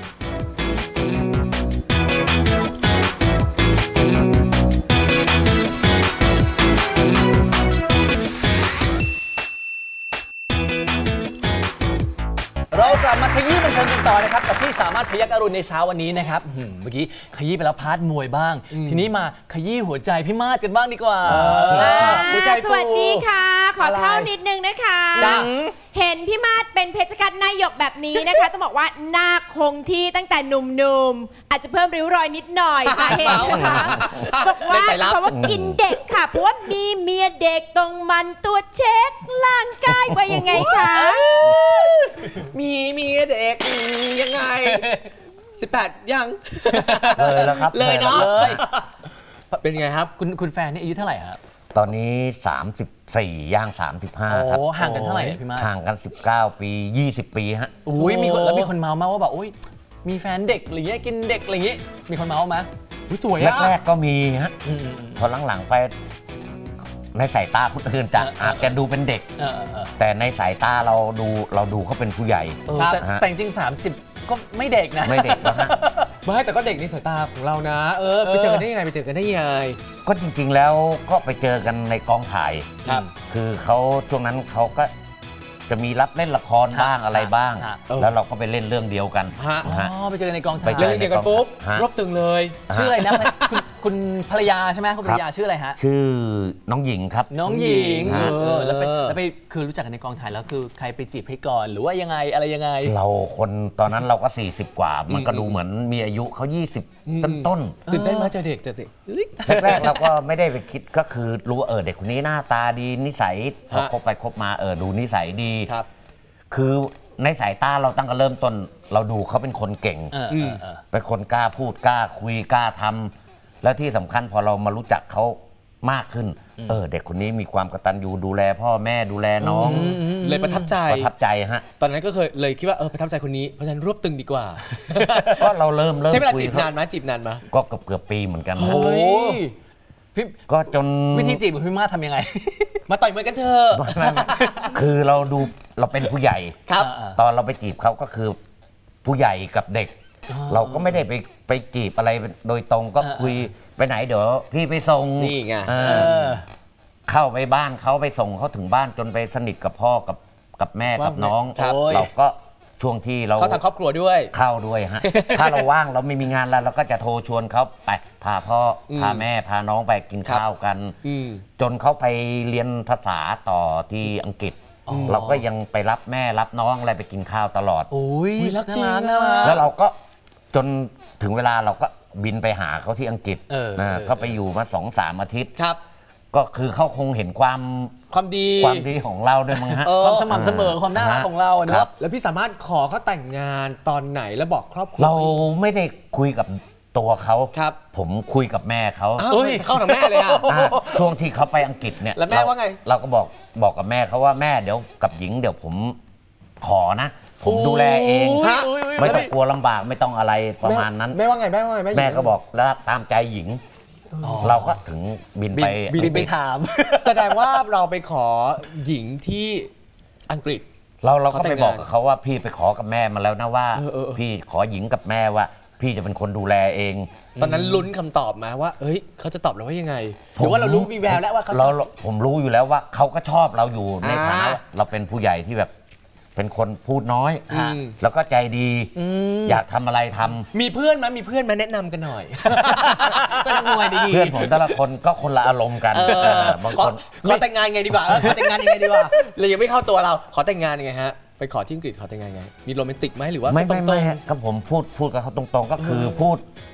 เรากลับมาขยี้บันเทิงกันต่อนะครับกับพี่สามารถพยัคฆ์อรุณในเช้าวันนี้นะครับเมื่อกี้ขยี้ไปแล้วพาร์ทมวยบ้างทีนี้มาขยี้หัวใจพี่มาศกันบ้างดีกว่าหัวใจสวัสดีค่ะขอเข้านิดนึงนะคะเห็นพี่มาศเป็นเพชรฆาตนายกแบบนี้นะคะต้องบอกว่าหน้าคงที่ตั้งแต่หนุ่มๆอาจจะเพิ่มริ้วรอยนิดหน่อยสาเหตุนะคะบอกว่าเพราะว่ากินเด็กค่ะเพราะว่ามีเมียเด็กตรงมันตัวเช็คร่างกายว่ายังไงคะมีเมียเด็กยังไงสิบแปดยังเลยแล้วครับเลยเนาะเลยเป็นไงครับคุณคุณแฟนนี่อายุเท่าไหร่ครับตอนนี้สามสิบสี่ย่างสามสิบห้าครับโอ้ห่างกันเท่าไหร่พี่มาห่างกันสิบเก้าปียี่สิบปีฮะอุ้ยมีคนแล้วมีคนเมาส์มาว่าแบบอุ้ยมีแฟนเด็กหรือเงี้ยกินเด็กอะไรเงี้ยมีคนเมาส์มาสวยอะแรกๆก็มีฮะพอหลังๆไปในสายตาคนอื่นจะอาจจะดูเป็นเด็กแต่ในสายตาเราดูเราดูเขาเป็นผู้ใหญ่แต่จริงสามสิบก็ไม่เด็กนะไม่เด็กนะฮะไม่แต่ก็เด็กในสายตาของเรานะเออไปเจอกันได้ยังไงไปเจอกันได้ยังไงก็จริงๆแล้วก็ไปเจอกันในกองถ่ายครับคือเขาช่วงนั้นเขาก็จะมีรับเล่นละครบ้างอะไรบ้างแล้วเราก็ไปเล่นเรื่องเดียวกันอ๋อไปเจอในกองถ่ายเล่นเดียวกันปุ๊บรวบตึงเลยชื่ออะไรนะคุณภรรยาใช่ไหมคุณภรรยาชื่ออะไรฮะชื่อน้องหญิงครับน้องหญิงเออแล้วไปแล้วไปคือรู้จักกันในกองถ่ายแล้วคือใครไปจีบให้ก่อนหรือว่ายังไงอะไรยังไงเราคนตอนนั้นเราก็สี่สิบกว่ามันก็ดูเหมือนมีอายุเขายี่สิบต้นๆตื่นเต้นมาเจอเด็กเจอเด็กแรกๆเราก็ไม่ได้ไปคิดก็คือรู้ว่าเออเด็กคนนี้หน้าตาดีนิสัยพอคบไปคบมาเออดูนิสัยดีครับคือในสายตาเราตั้งแต่เริ่มต้นเราดูเขาเป็นคนเก่งเป็นคนกล้าพูดกล้าคุยกล้าทำแล้วที่สำคัญพอเรามารู้จักเขามากขึ้นเออเด็กคนนี้มีความกตัญญูดูแลพ่อแม่ดูแลน้องเลยประทับใจประทับใจฮะตอนนั้นก็เคยเลยคิดว่าเออประทับใจคนนี้เพราะฉะนั้นรวบตึงดีกว่าก็เราเริ่มเริ่มใช้เวลาจีบนานไหมจีบนานไหมก็เกือบเกือบปีเหมือนกันโอ้ยพี่ก็จนวิธีจีบของพี่มาทำยังไงมาต่อยมือกันเถอะคือเราดูเราเป็นผู้ใหญ่ครับตอนเราไปจีบเขาก็คือผู้ใหญ่กับเด็กเราก็ไม่ได้ไปไปจีบอะไรโดยตรงก็คุยไปไหนเดี๋ยวพี่ไปส่งนี่ไงเข้าไปบ้านเขาไปส่งเขาถึงบ้านจนไปสนิทกับพ่อกับกับแม่กับน้องเราก็ช่วงที่เราเขาทางครอบครัวด้วยเข้าด้วยฮะถ้าเราว่างเราไม่มีงานแล้วเราก็จะโทรชวนเขาไปพาพ่อพาแม่พาน้องไปกินข้าวกันจนเขาไปเรียนภาษาต่อที่อังกฤษเราก็ยังไปรับแม่รับน้องอะไรไปกินข้าวตลอดโอ้ยรักจริงแล้วเราก็จนถึงเวลาเราก็บินไปหาเขาที่อังกฤษเขาไปอยู่มาสองสามอาทิตย์ครับก็คือเขาคงเห็นความความดีความดีของเราด้วยมั้งฮะความสม่ำเสมอความน่ารักของเราเนาะแล้วพี่สามารถขอเขาแต่งงานตอนไหนแล้วบอกครอบครัวเราไม่ได้คุยกับตัวเขาครับผมคุยกับแม่เขาเอ้ยเข้ากับแม่เลยอ่ะช่วงที่เขาไปอังกฤษเนี่ยแล้วแม่ว่าไงเราก็บอกบอกกับแม่เขาว่าแม่เดี๋ยวกับหญิงเดี๋ยวผมขอนะผมดูแลเองไม่ต้องกลัวลำบากไม่ต้องอะไรประมาณนั้นแม่ว่าไงแม่ว่าไงแม่ก็บอกแล้วตามใจหญิงเราก็ถึงบินไปบินไปถามแสดงว่าเราไปขอหญิงที่อังกฤษเราเราก็ไปบอกกับเขาว่าพี่ไปขอกับแม่มาแล้วนะว่าพี่ขอหญิงกับแม่ว่าพี่จะเป็นคนดูแลเองตอนนั้นลุ้นคำตอบมาว่าเอ้ยเขาจะตอบเราว่ายังไงหรือว่าเรารู้มีแววแล้วว่าเขาเราผมรู้อยู่แล้วว่าเขาก็ชอบเราอยู่ในฐานะเราเป็นผู้ใหญ่ที่แบบเป็นคนพูดน้อยแล้วก็ใจดีอยากทำอะไรทำมีเพื่อนมั้ยมีเพื่อนมาแนะนำกันหน่อยเป็นนักมวยดีเพื่อนผมแต่ละคนก็คนละอารมณ์กันบางคนขอแต่งงานไงดีกว่าขอแต่งงานยังไงดีกว่าเรายังไม่เข้าตัวเราขอแต่งงานยังไงฮะไปขอที่อังกฤษขอแต่งงานไงมีโรแมนติกไหมหรือว่าไม่ไม่ไม่ครับผมพูดพูดกับเขาตรงๆก็คือพูด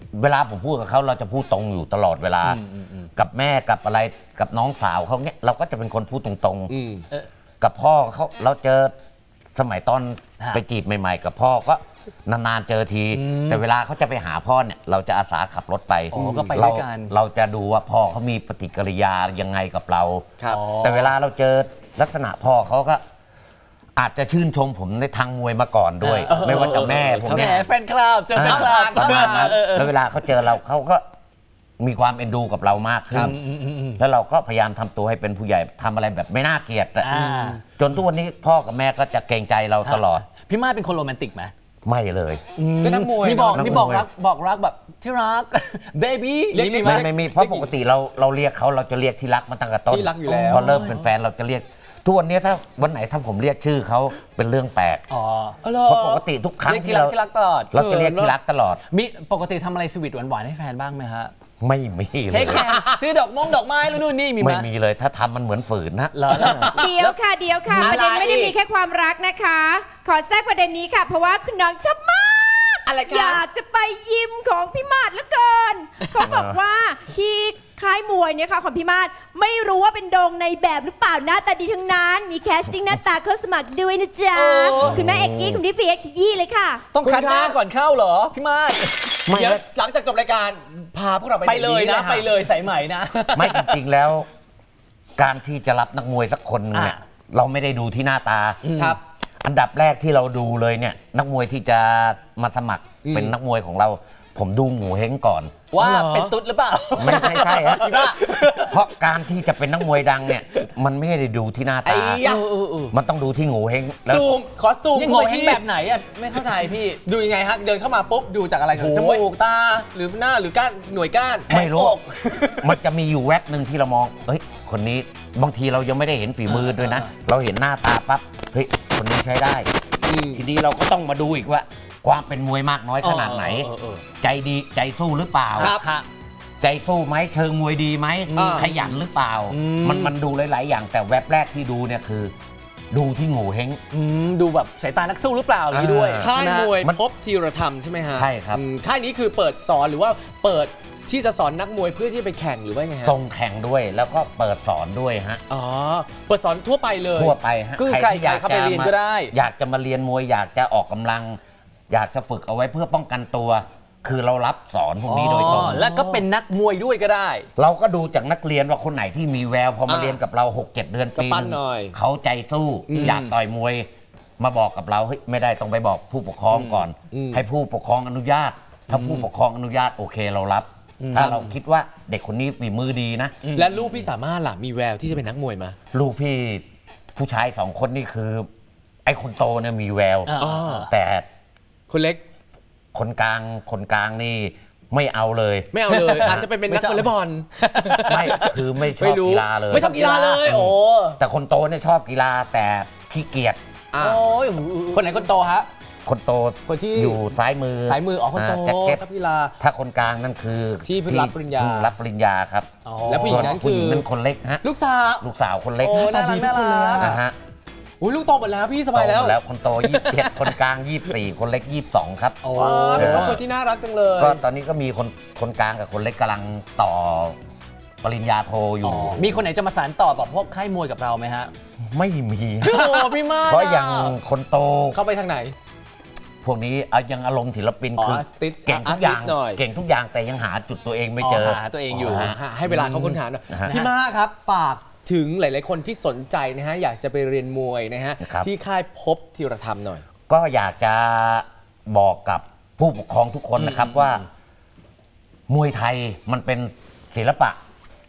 เวลาผมพูดกับเขาเราจะพูดตรงอยู่ตลอดเวลากับแม่กับอะไรกับน้องสาวเขาเนี้ยเราก็จะเป็นคนพูดตรงๆกับพ่อเขาเราเจอสมัยตอนไปจีบใหม่ๆกับพ่อก็นานๆเจอทีแต่เวลาเขาจะไปหาพ่อเนี่ยเราจะอาสาขับรถไปเราเราจะดูว่าพ่อเขามีปฏิกิริยายังไงกับเราแต่เวลาเราเจอลักษณะพ่อเขาก็อาจจะชื่นชมผมในทางมวยมาก่อนด้วยไม่ว่าจะแม่ผมเนี่ยแฟนคลับเจอแฟนคลับแล้วเวลาเขาเจอเราเขาก็มีความเอ็นดูกับเรามากขึ้นแล้วเราก็พยายามทำตัวให้เป็นผู้ใหญ่ทำอะไรแบบไม่น่าเกลียดจนทุกวันนี้พ่อกับแม่ก็จะเกรงใจเราตลอดพี่มาเป็นคนโรแมนติกไหมไม่เลยเป็นนักมวยมีบอกมีบอกรักบอกรักแบบที่รักเบบี้ไม่ไม่มีเพราะปกติเราเราเรียกเขาเราจะเรียกที่รักมาตั้งแต่ต้นที่รักอยู่แล้วพอเริ่มเป็นแฟนเราจะเรียกทุกวันนี้ถ้าวันไหนถ้าผมเรียกชื่อเขาเป็นเรื่องแปลกเพราะปกติทุกครั้งที่เราที่รักตลอดเราจะเรียกที่รักตลอดมีปกติทำอะไรสวีทหวานๆให้แฟนบ้างไหมฮะไม่มีเลยเทคแคร์ซื้อดอกมงดอกไม้แล้วนู่นนี่มีไหมไม่มีเลยถ้าทำมันเหมือนฝืนนะเดี๋ยวค่ะเดี๋ยวค่ะประเด็นไม่ได้มีแค่ความรักนะคะขอแทรกประเด็นนี้ค่ะเพราะว่าคุณน้องชอบมากอะไรคะอยากจะไปยิมของพี่มาดเหลือเกินเขาบอกว่าที่ค่ายมวยเนี่ยค่ะของพี่มาดไม่รู้ว่าเป็นโดงในแบบหรือเปล่าหน้าตาดีทั้งนั้นมีแคสติ้งหน้าตาเข้าสมัครด้วยนะจ๊ะคุณแม่เอกกี้คุณพี่เฟียสขยี้เลยค่ะต้องคัดหน้าก่อนเข้าเหรอพี่มาดเดี๋ยวหลังจากจบรายการพาพวกเราไปเลยนะไปเลยสายใหม่นะไม่จริงๆแล้วการที่จะรับนักมวยสักคนเนี่ยเราไม่ได้ดูที่หน้าตาครับอันดับแรกที่เราดูเลยเนี่ยนักมวยที่จะมาสมัครเป็นนักมวยของเราผมดูหมูเฮงก่อนว่าเป็นตุ๊ดหรือเปล่าไม่ใช่ใช่ฮะเพราะการที่จะเป็นนักมวยดังเนี่ยมันไม่ได้ดูที่หน้าตามันต้องดูที่หมูเฮงซูมขอซูมหมูเฮงแบบไหนอ่ะไม่เข้าใจพี่ดูยังไงฮะเดินเข้ามาปุ๊บดูจากอะไรจมูกตาหรือหน้าหรือก้านหน่วยก้านไม่รู้มันจะมีอยู่แวบหนึ่งที่เรามองเฮ้ยคนนี้บางทีเรายังไม่ได้เห็นฝีมือด้วยนะเราเห็นหน้าตาปั๊บเฮ้ยคนนี้ใช้ได้ทีนี้เราก็ต้องมาดูอีกว่าความเป็นมวยมากน้อยขนาดไหนใจดีใจสู้หรือเปล่าใจสู้ไหมเชิงมวยดีไหมขยันหรือเปล่ามันมันดูหลายๆอย่างแต่แวบแรกที่ดูเนี่ยคือดูที่งูเฮงดูแบบสายตานักสู้หรือเปล่าอย่างนี้ด้วยค่ายมวยพบธีรธรรมใช่ไหมฮะใช่ครับค่ายนี้คือเปิดสอนหรือว่าเปิดที่จะสอนนักมวยเพื่อที่ไปแข่งหรือว่าไงฮะส่งแข่งด้วยแล้วก็เปิดสอนด้วยฮะอ๋อเปิดสอนทั่วไปเลยทั่วไปฮะใครที่อยากจะเรียนก็ได้อยากจะมาเรียนมวยอยากจะออกกำลังอยากจะฝึกเอาไว้เพื่อป้องกันตัวคือเรารับสอนพวกนี้โดยตรงแล้วก็เป็นนักมวยด้วยก็ได้เราก็ดูจากนักเรียนว่าคนไหนที่มีแววพอมาเรียนกับเรา หกเจ็ด เดือนปีนึงเขาใจสู้อยากต่อยมวยมาบอกกับเราเฮ้ยไม่ได้ต้องไปบอกผู้ปกครองก่อนให้ผู้ปกครองอนุญาตถ้าผู้ปกครองอนุญาตโอเคเรารับถ้าเราคิดว่าเด็กคนนี้ฝีมือดีนะและลูกพี่สามารถล่ะมีแววที่จะเป็นนักมวยมาลูกพี่ผู้ชายสองคนนี่คือไอ้คนโตเนี่ยมีแววแต่คนเล็กคนกลางคนกลางนี่ไม่เอาเลยไม่เอาเลยอาจจะเป็นเป็นนักวอลเลย์บอลไม่คือไม่ชอบกีฬาเลยไม่ชอบกีฬาเลยโอ้แต่คนโตเนี่ยชอบกีฬาแต่ขี้เกียจโอ้ยคนไหนคนโตฮะคนโตคนที่อยู่ซ้ายมือซ้ายมืออ๋อคนโตชอบกีฬาถ้าคนกลางนั่นคือที่เพิ่งรับปริญญารับปริญญาครับแล้วผู้หญิงนั้นคือนั่นคนเล็กฮะลูกสาวลูกสาวคนเล็กตาดีทุกคนเลยนะฮะอุ้ยลูกโตหมดแล้วพี่สบายแล้วแล้วคนโตยี่สิบเจ็ดคนกลางยี่สิบสี่คนเล็กยี่สิบสองครับโอ้เป็นครอบครัวที่น่ารักจังเลยก็ตอนนี้ก็มีคนคนกลางกับคนเล็กกำลังต่อปริญญาโทอยู่มีคนไหนจะมาสานต่อแบบพวกค่ายมวยกับเราไหมฮะไม่มีโอ้พี่มาเพราะอย่างคนโตเข้าไปทางไหนพวกนี้เอายังอารมณ์ศิลปินคือเก่งทุกอย่างเก่งทุกอย่างแต่ยังหาจุดตัวเองไม่เจอหาตัวเองอยู่ให้เวลาเขาค้นหาหน่อยพี่มาครับฝากถึงหลายๆคนที่สนใจนะฮะอยากจะไปเรียนมวยนะฮะที่ค่ายพบธีรธรรมหน่อยก็อยากจะบอกกับผู้ปกครองทุกคนนะครับว่ามวยไทยมันเป็นศิลปะ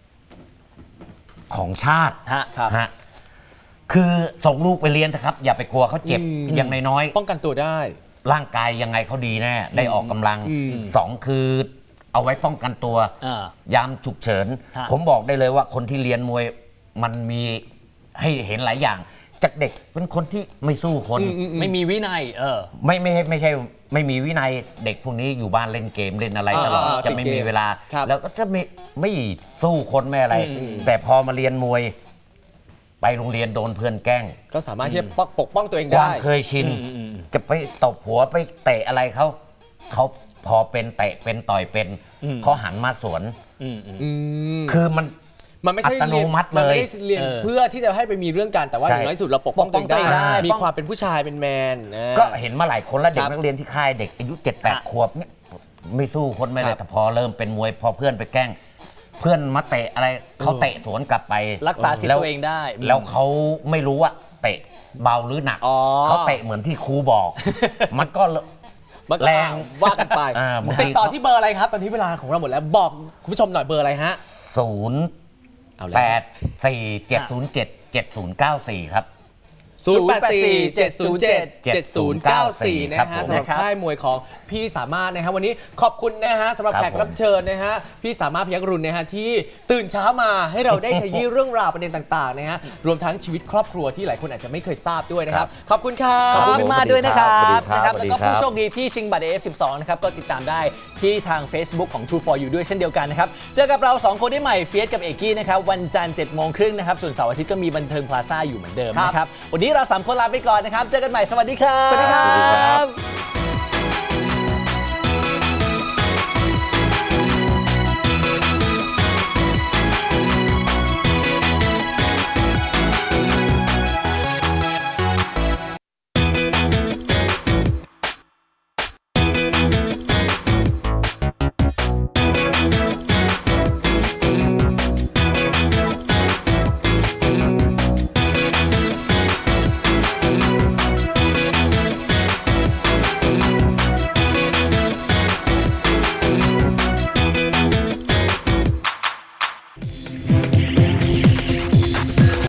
ของชาติฮะคือส่งลูกไปเรียนนะครับอย่าไปกลัวเขาเจ็บอย่างน้อยๆป้องกันตัวได้ร่างกายยังไงเขาดีแน่ได้ออกกำลังสองคือเอาไว้ป้องกันตัวยามฉุกเฉินผมบอกได้เลยว่าคนที่เรียนมวยมันมีให้เห็นหลายอย่างจากเด็กเป็นคนที่ไม่สู้คนไม่มีวินัยเออไม่ไม่ไม่ใช่ไม่มีวินัยเด็กพวกนี้อยู่บ้านเล่นเกมเล่นอะไรตลอดจะไม่มีเวลาแล้วก็จะไม่ไม่สู้คนไม่อะไรแต่พอมาเรียนมวยไปโรงเรียนโดนเพื่อนแกล้งก็สามารถที่จะปกป้องตัวเองได้ความเคยชินจะไปตบหัวไปเตะอะไรเขาเขาพอเป็นเตะเป็นต่อยเป็นเขาหันมาสวนคือมันมันไม่ใช่เรียนมันไม่ได้เรียนเพื่อที่จะให้ไปมีเรื่องกันแต่ว่าอย่างน้อยสุดเราปกป้องตัวเองได้มีความเป็นผู้ชายเป็นแมนก็เห็นมาหลายคนแล้วเด็กนักเรียนที่ค่ายเด็กอายุเจ็ดแปดขวบเนี่ยไม่สู้คนไม่ได้แต่พอเริ่มเป็นมวยพอเพื่อนไปแกล้งเพื่อนมาเตะอะไรเขาเตะสวนกลับไปรักษาสิทธิ์ตัวเองได้แล้วเขาไม่รู้ว่าเตะเบาหรือหนักเขาเตะเหมือนที่ครูบอก มันก็แรงว่ากันไปติดต่อที่เบอร์อะไรครับตอนนี้เวลาของเราหมดแล้วบอกคุณผู้ชมหน่อยเบอร์อะไรฮะศูนย์แปดสี่เจ็ดศูนย์เจ็ดเจ็ดศูนย์เก้าสี่ครับศูนย์ แปด สี่ เจ็ด ศูนย์ เจ็ด เจ็ด ศูนย์ เก้า สี่นะฮะสำหรับค่ายมวยของพี่สามารถนะฮะวันนี้ขอบคุณนะฮะสำหรับแขกรับเชิญนะฮะพี่สามารถพยัคฆ์รุณนะฮะที่ตื่นเช้ามาให้เราได้ขยี้เรื่องราวประเด็นต่างๆนะฮะรวมทั้งชีวิตครอบครัวที่หลายคนอาจจะไม่เคยทราบด้วยนะครับขอบคุณครับขอบคุณพี่มาด้วยนะครับนะครับแล้วก็ผู้โชคดีที่ชิงบัตร เอ เอฟ สิบสอง นะครับก็ติดตามได้ที่ทาง Facebook ของ True for You ด้วยเช่นเดียวกันนะครับเจอกับเราสองคนได้ใหม่เฟียสกับเอกกี้นะครับวันจันทร์เจ็ดโมงครึ่งนะครับส่วนเสาร์อาทิตย์ก็มีบันเทิงพลาซ่าอยู่เหมือนเดิมนะครับวันนี้เราสามคนลาไปก่อนนะครับเจอกันใหม่สวัสดีครับสวัสดีครับ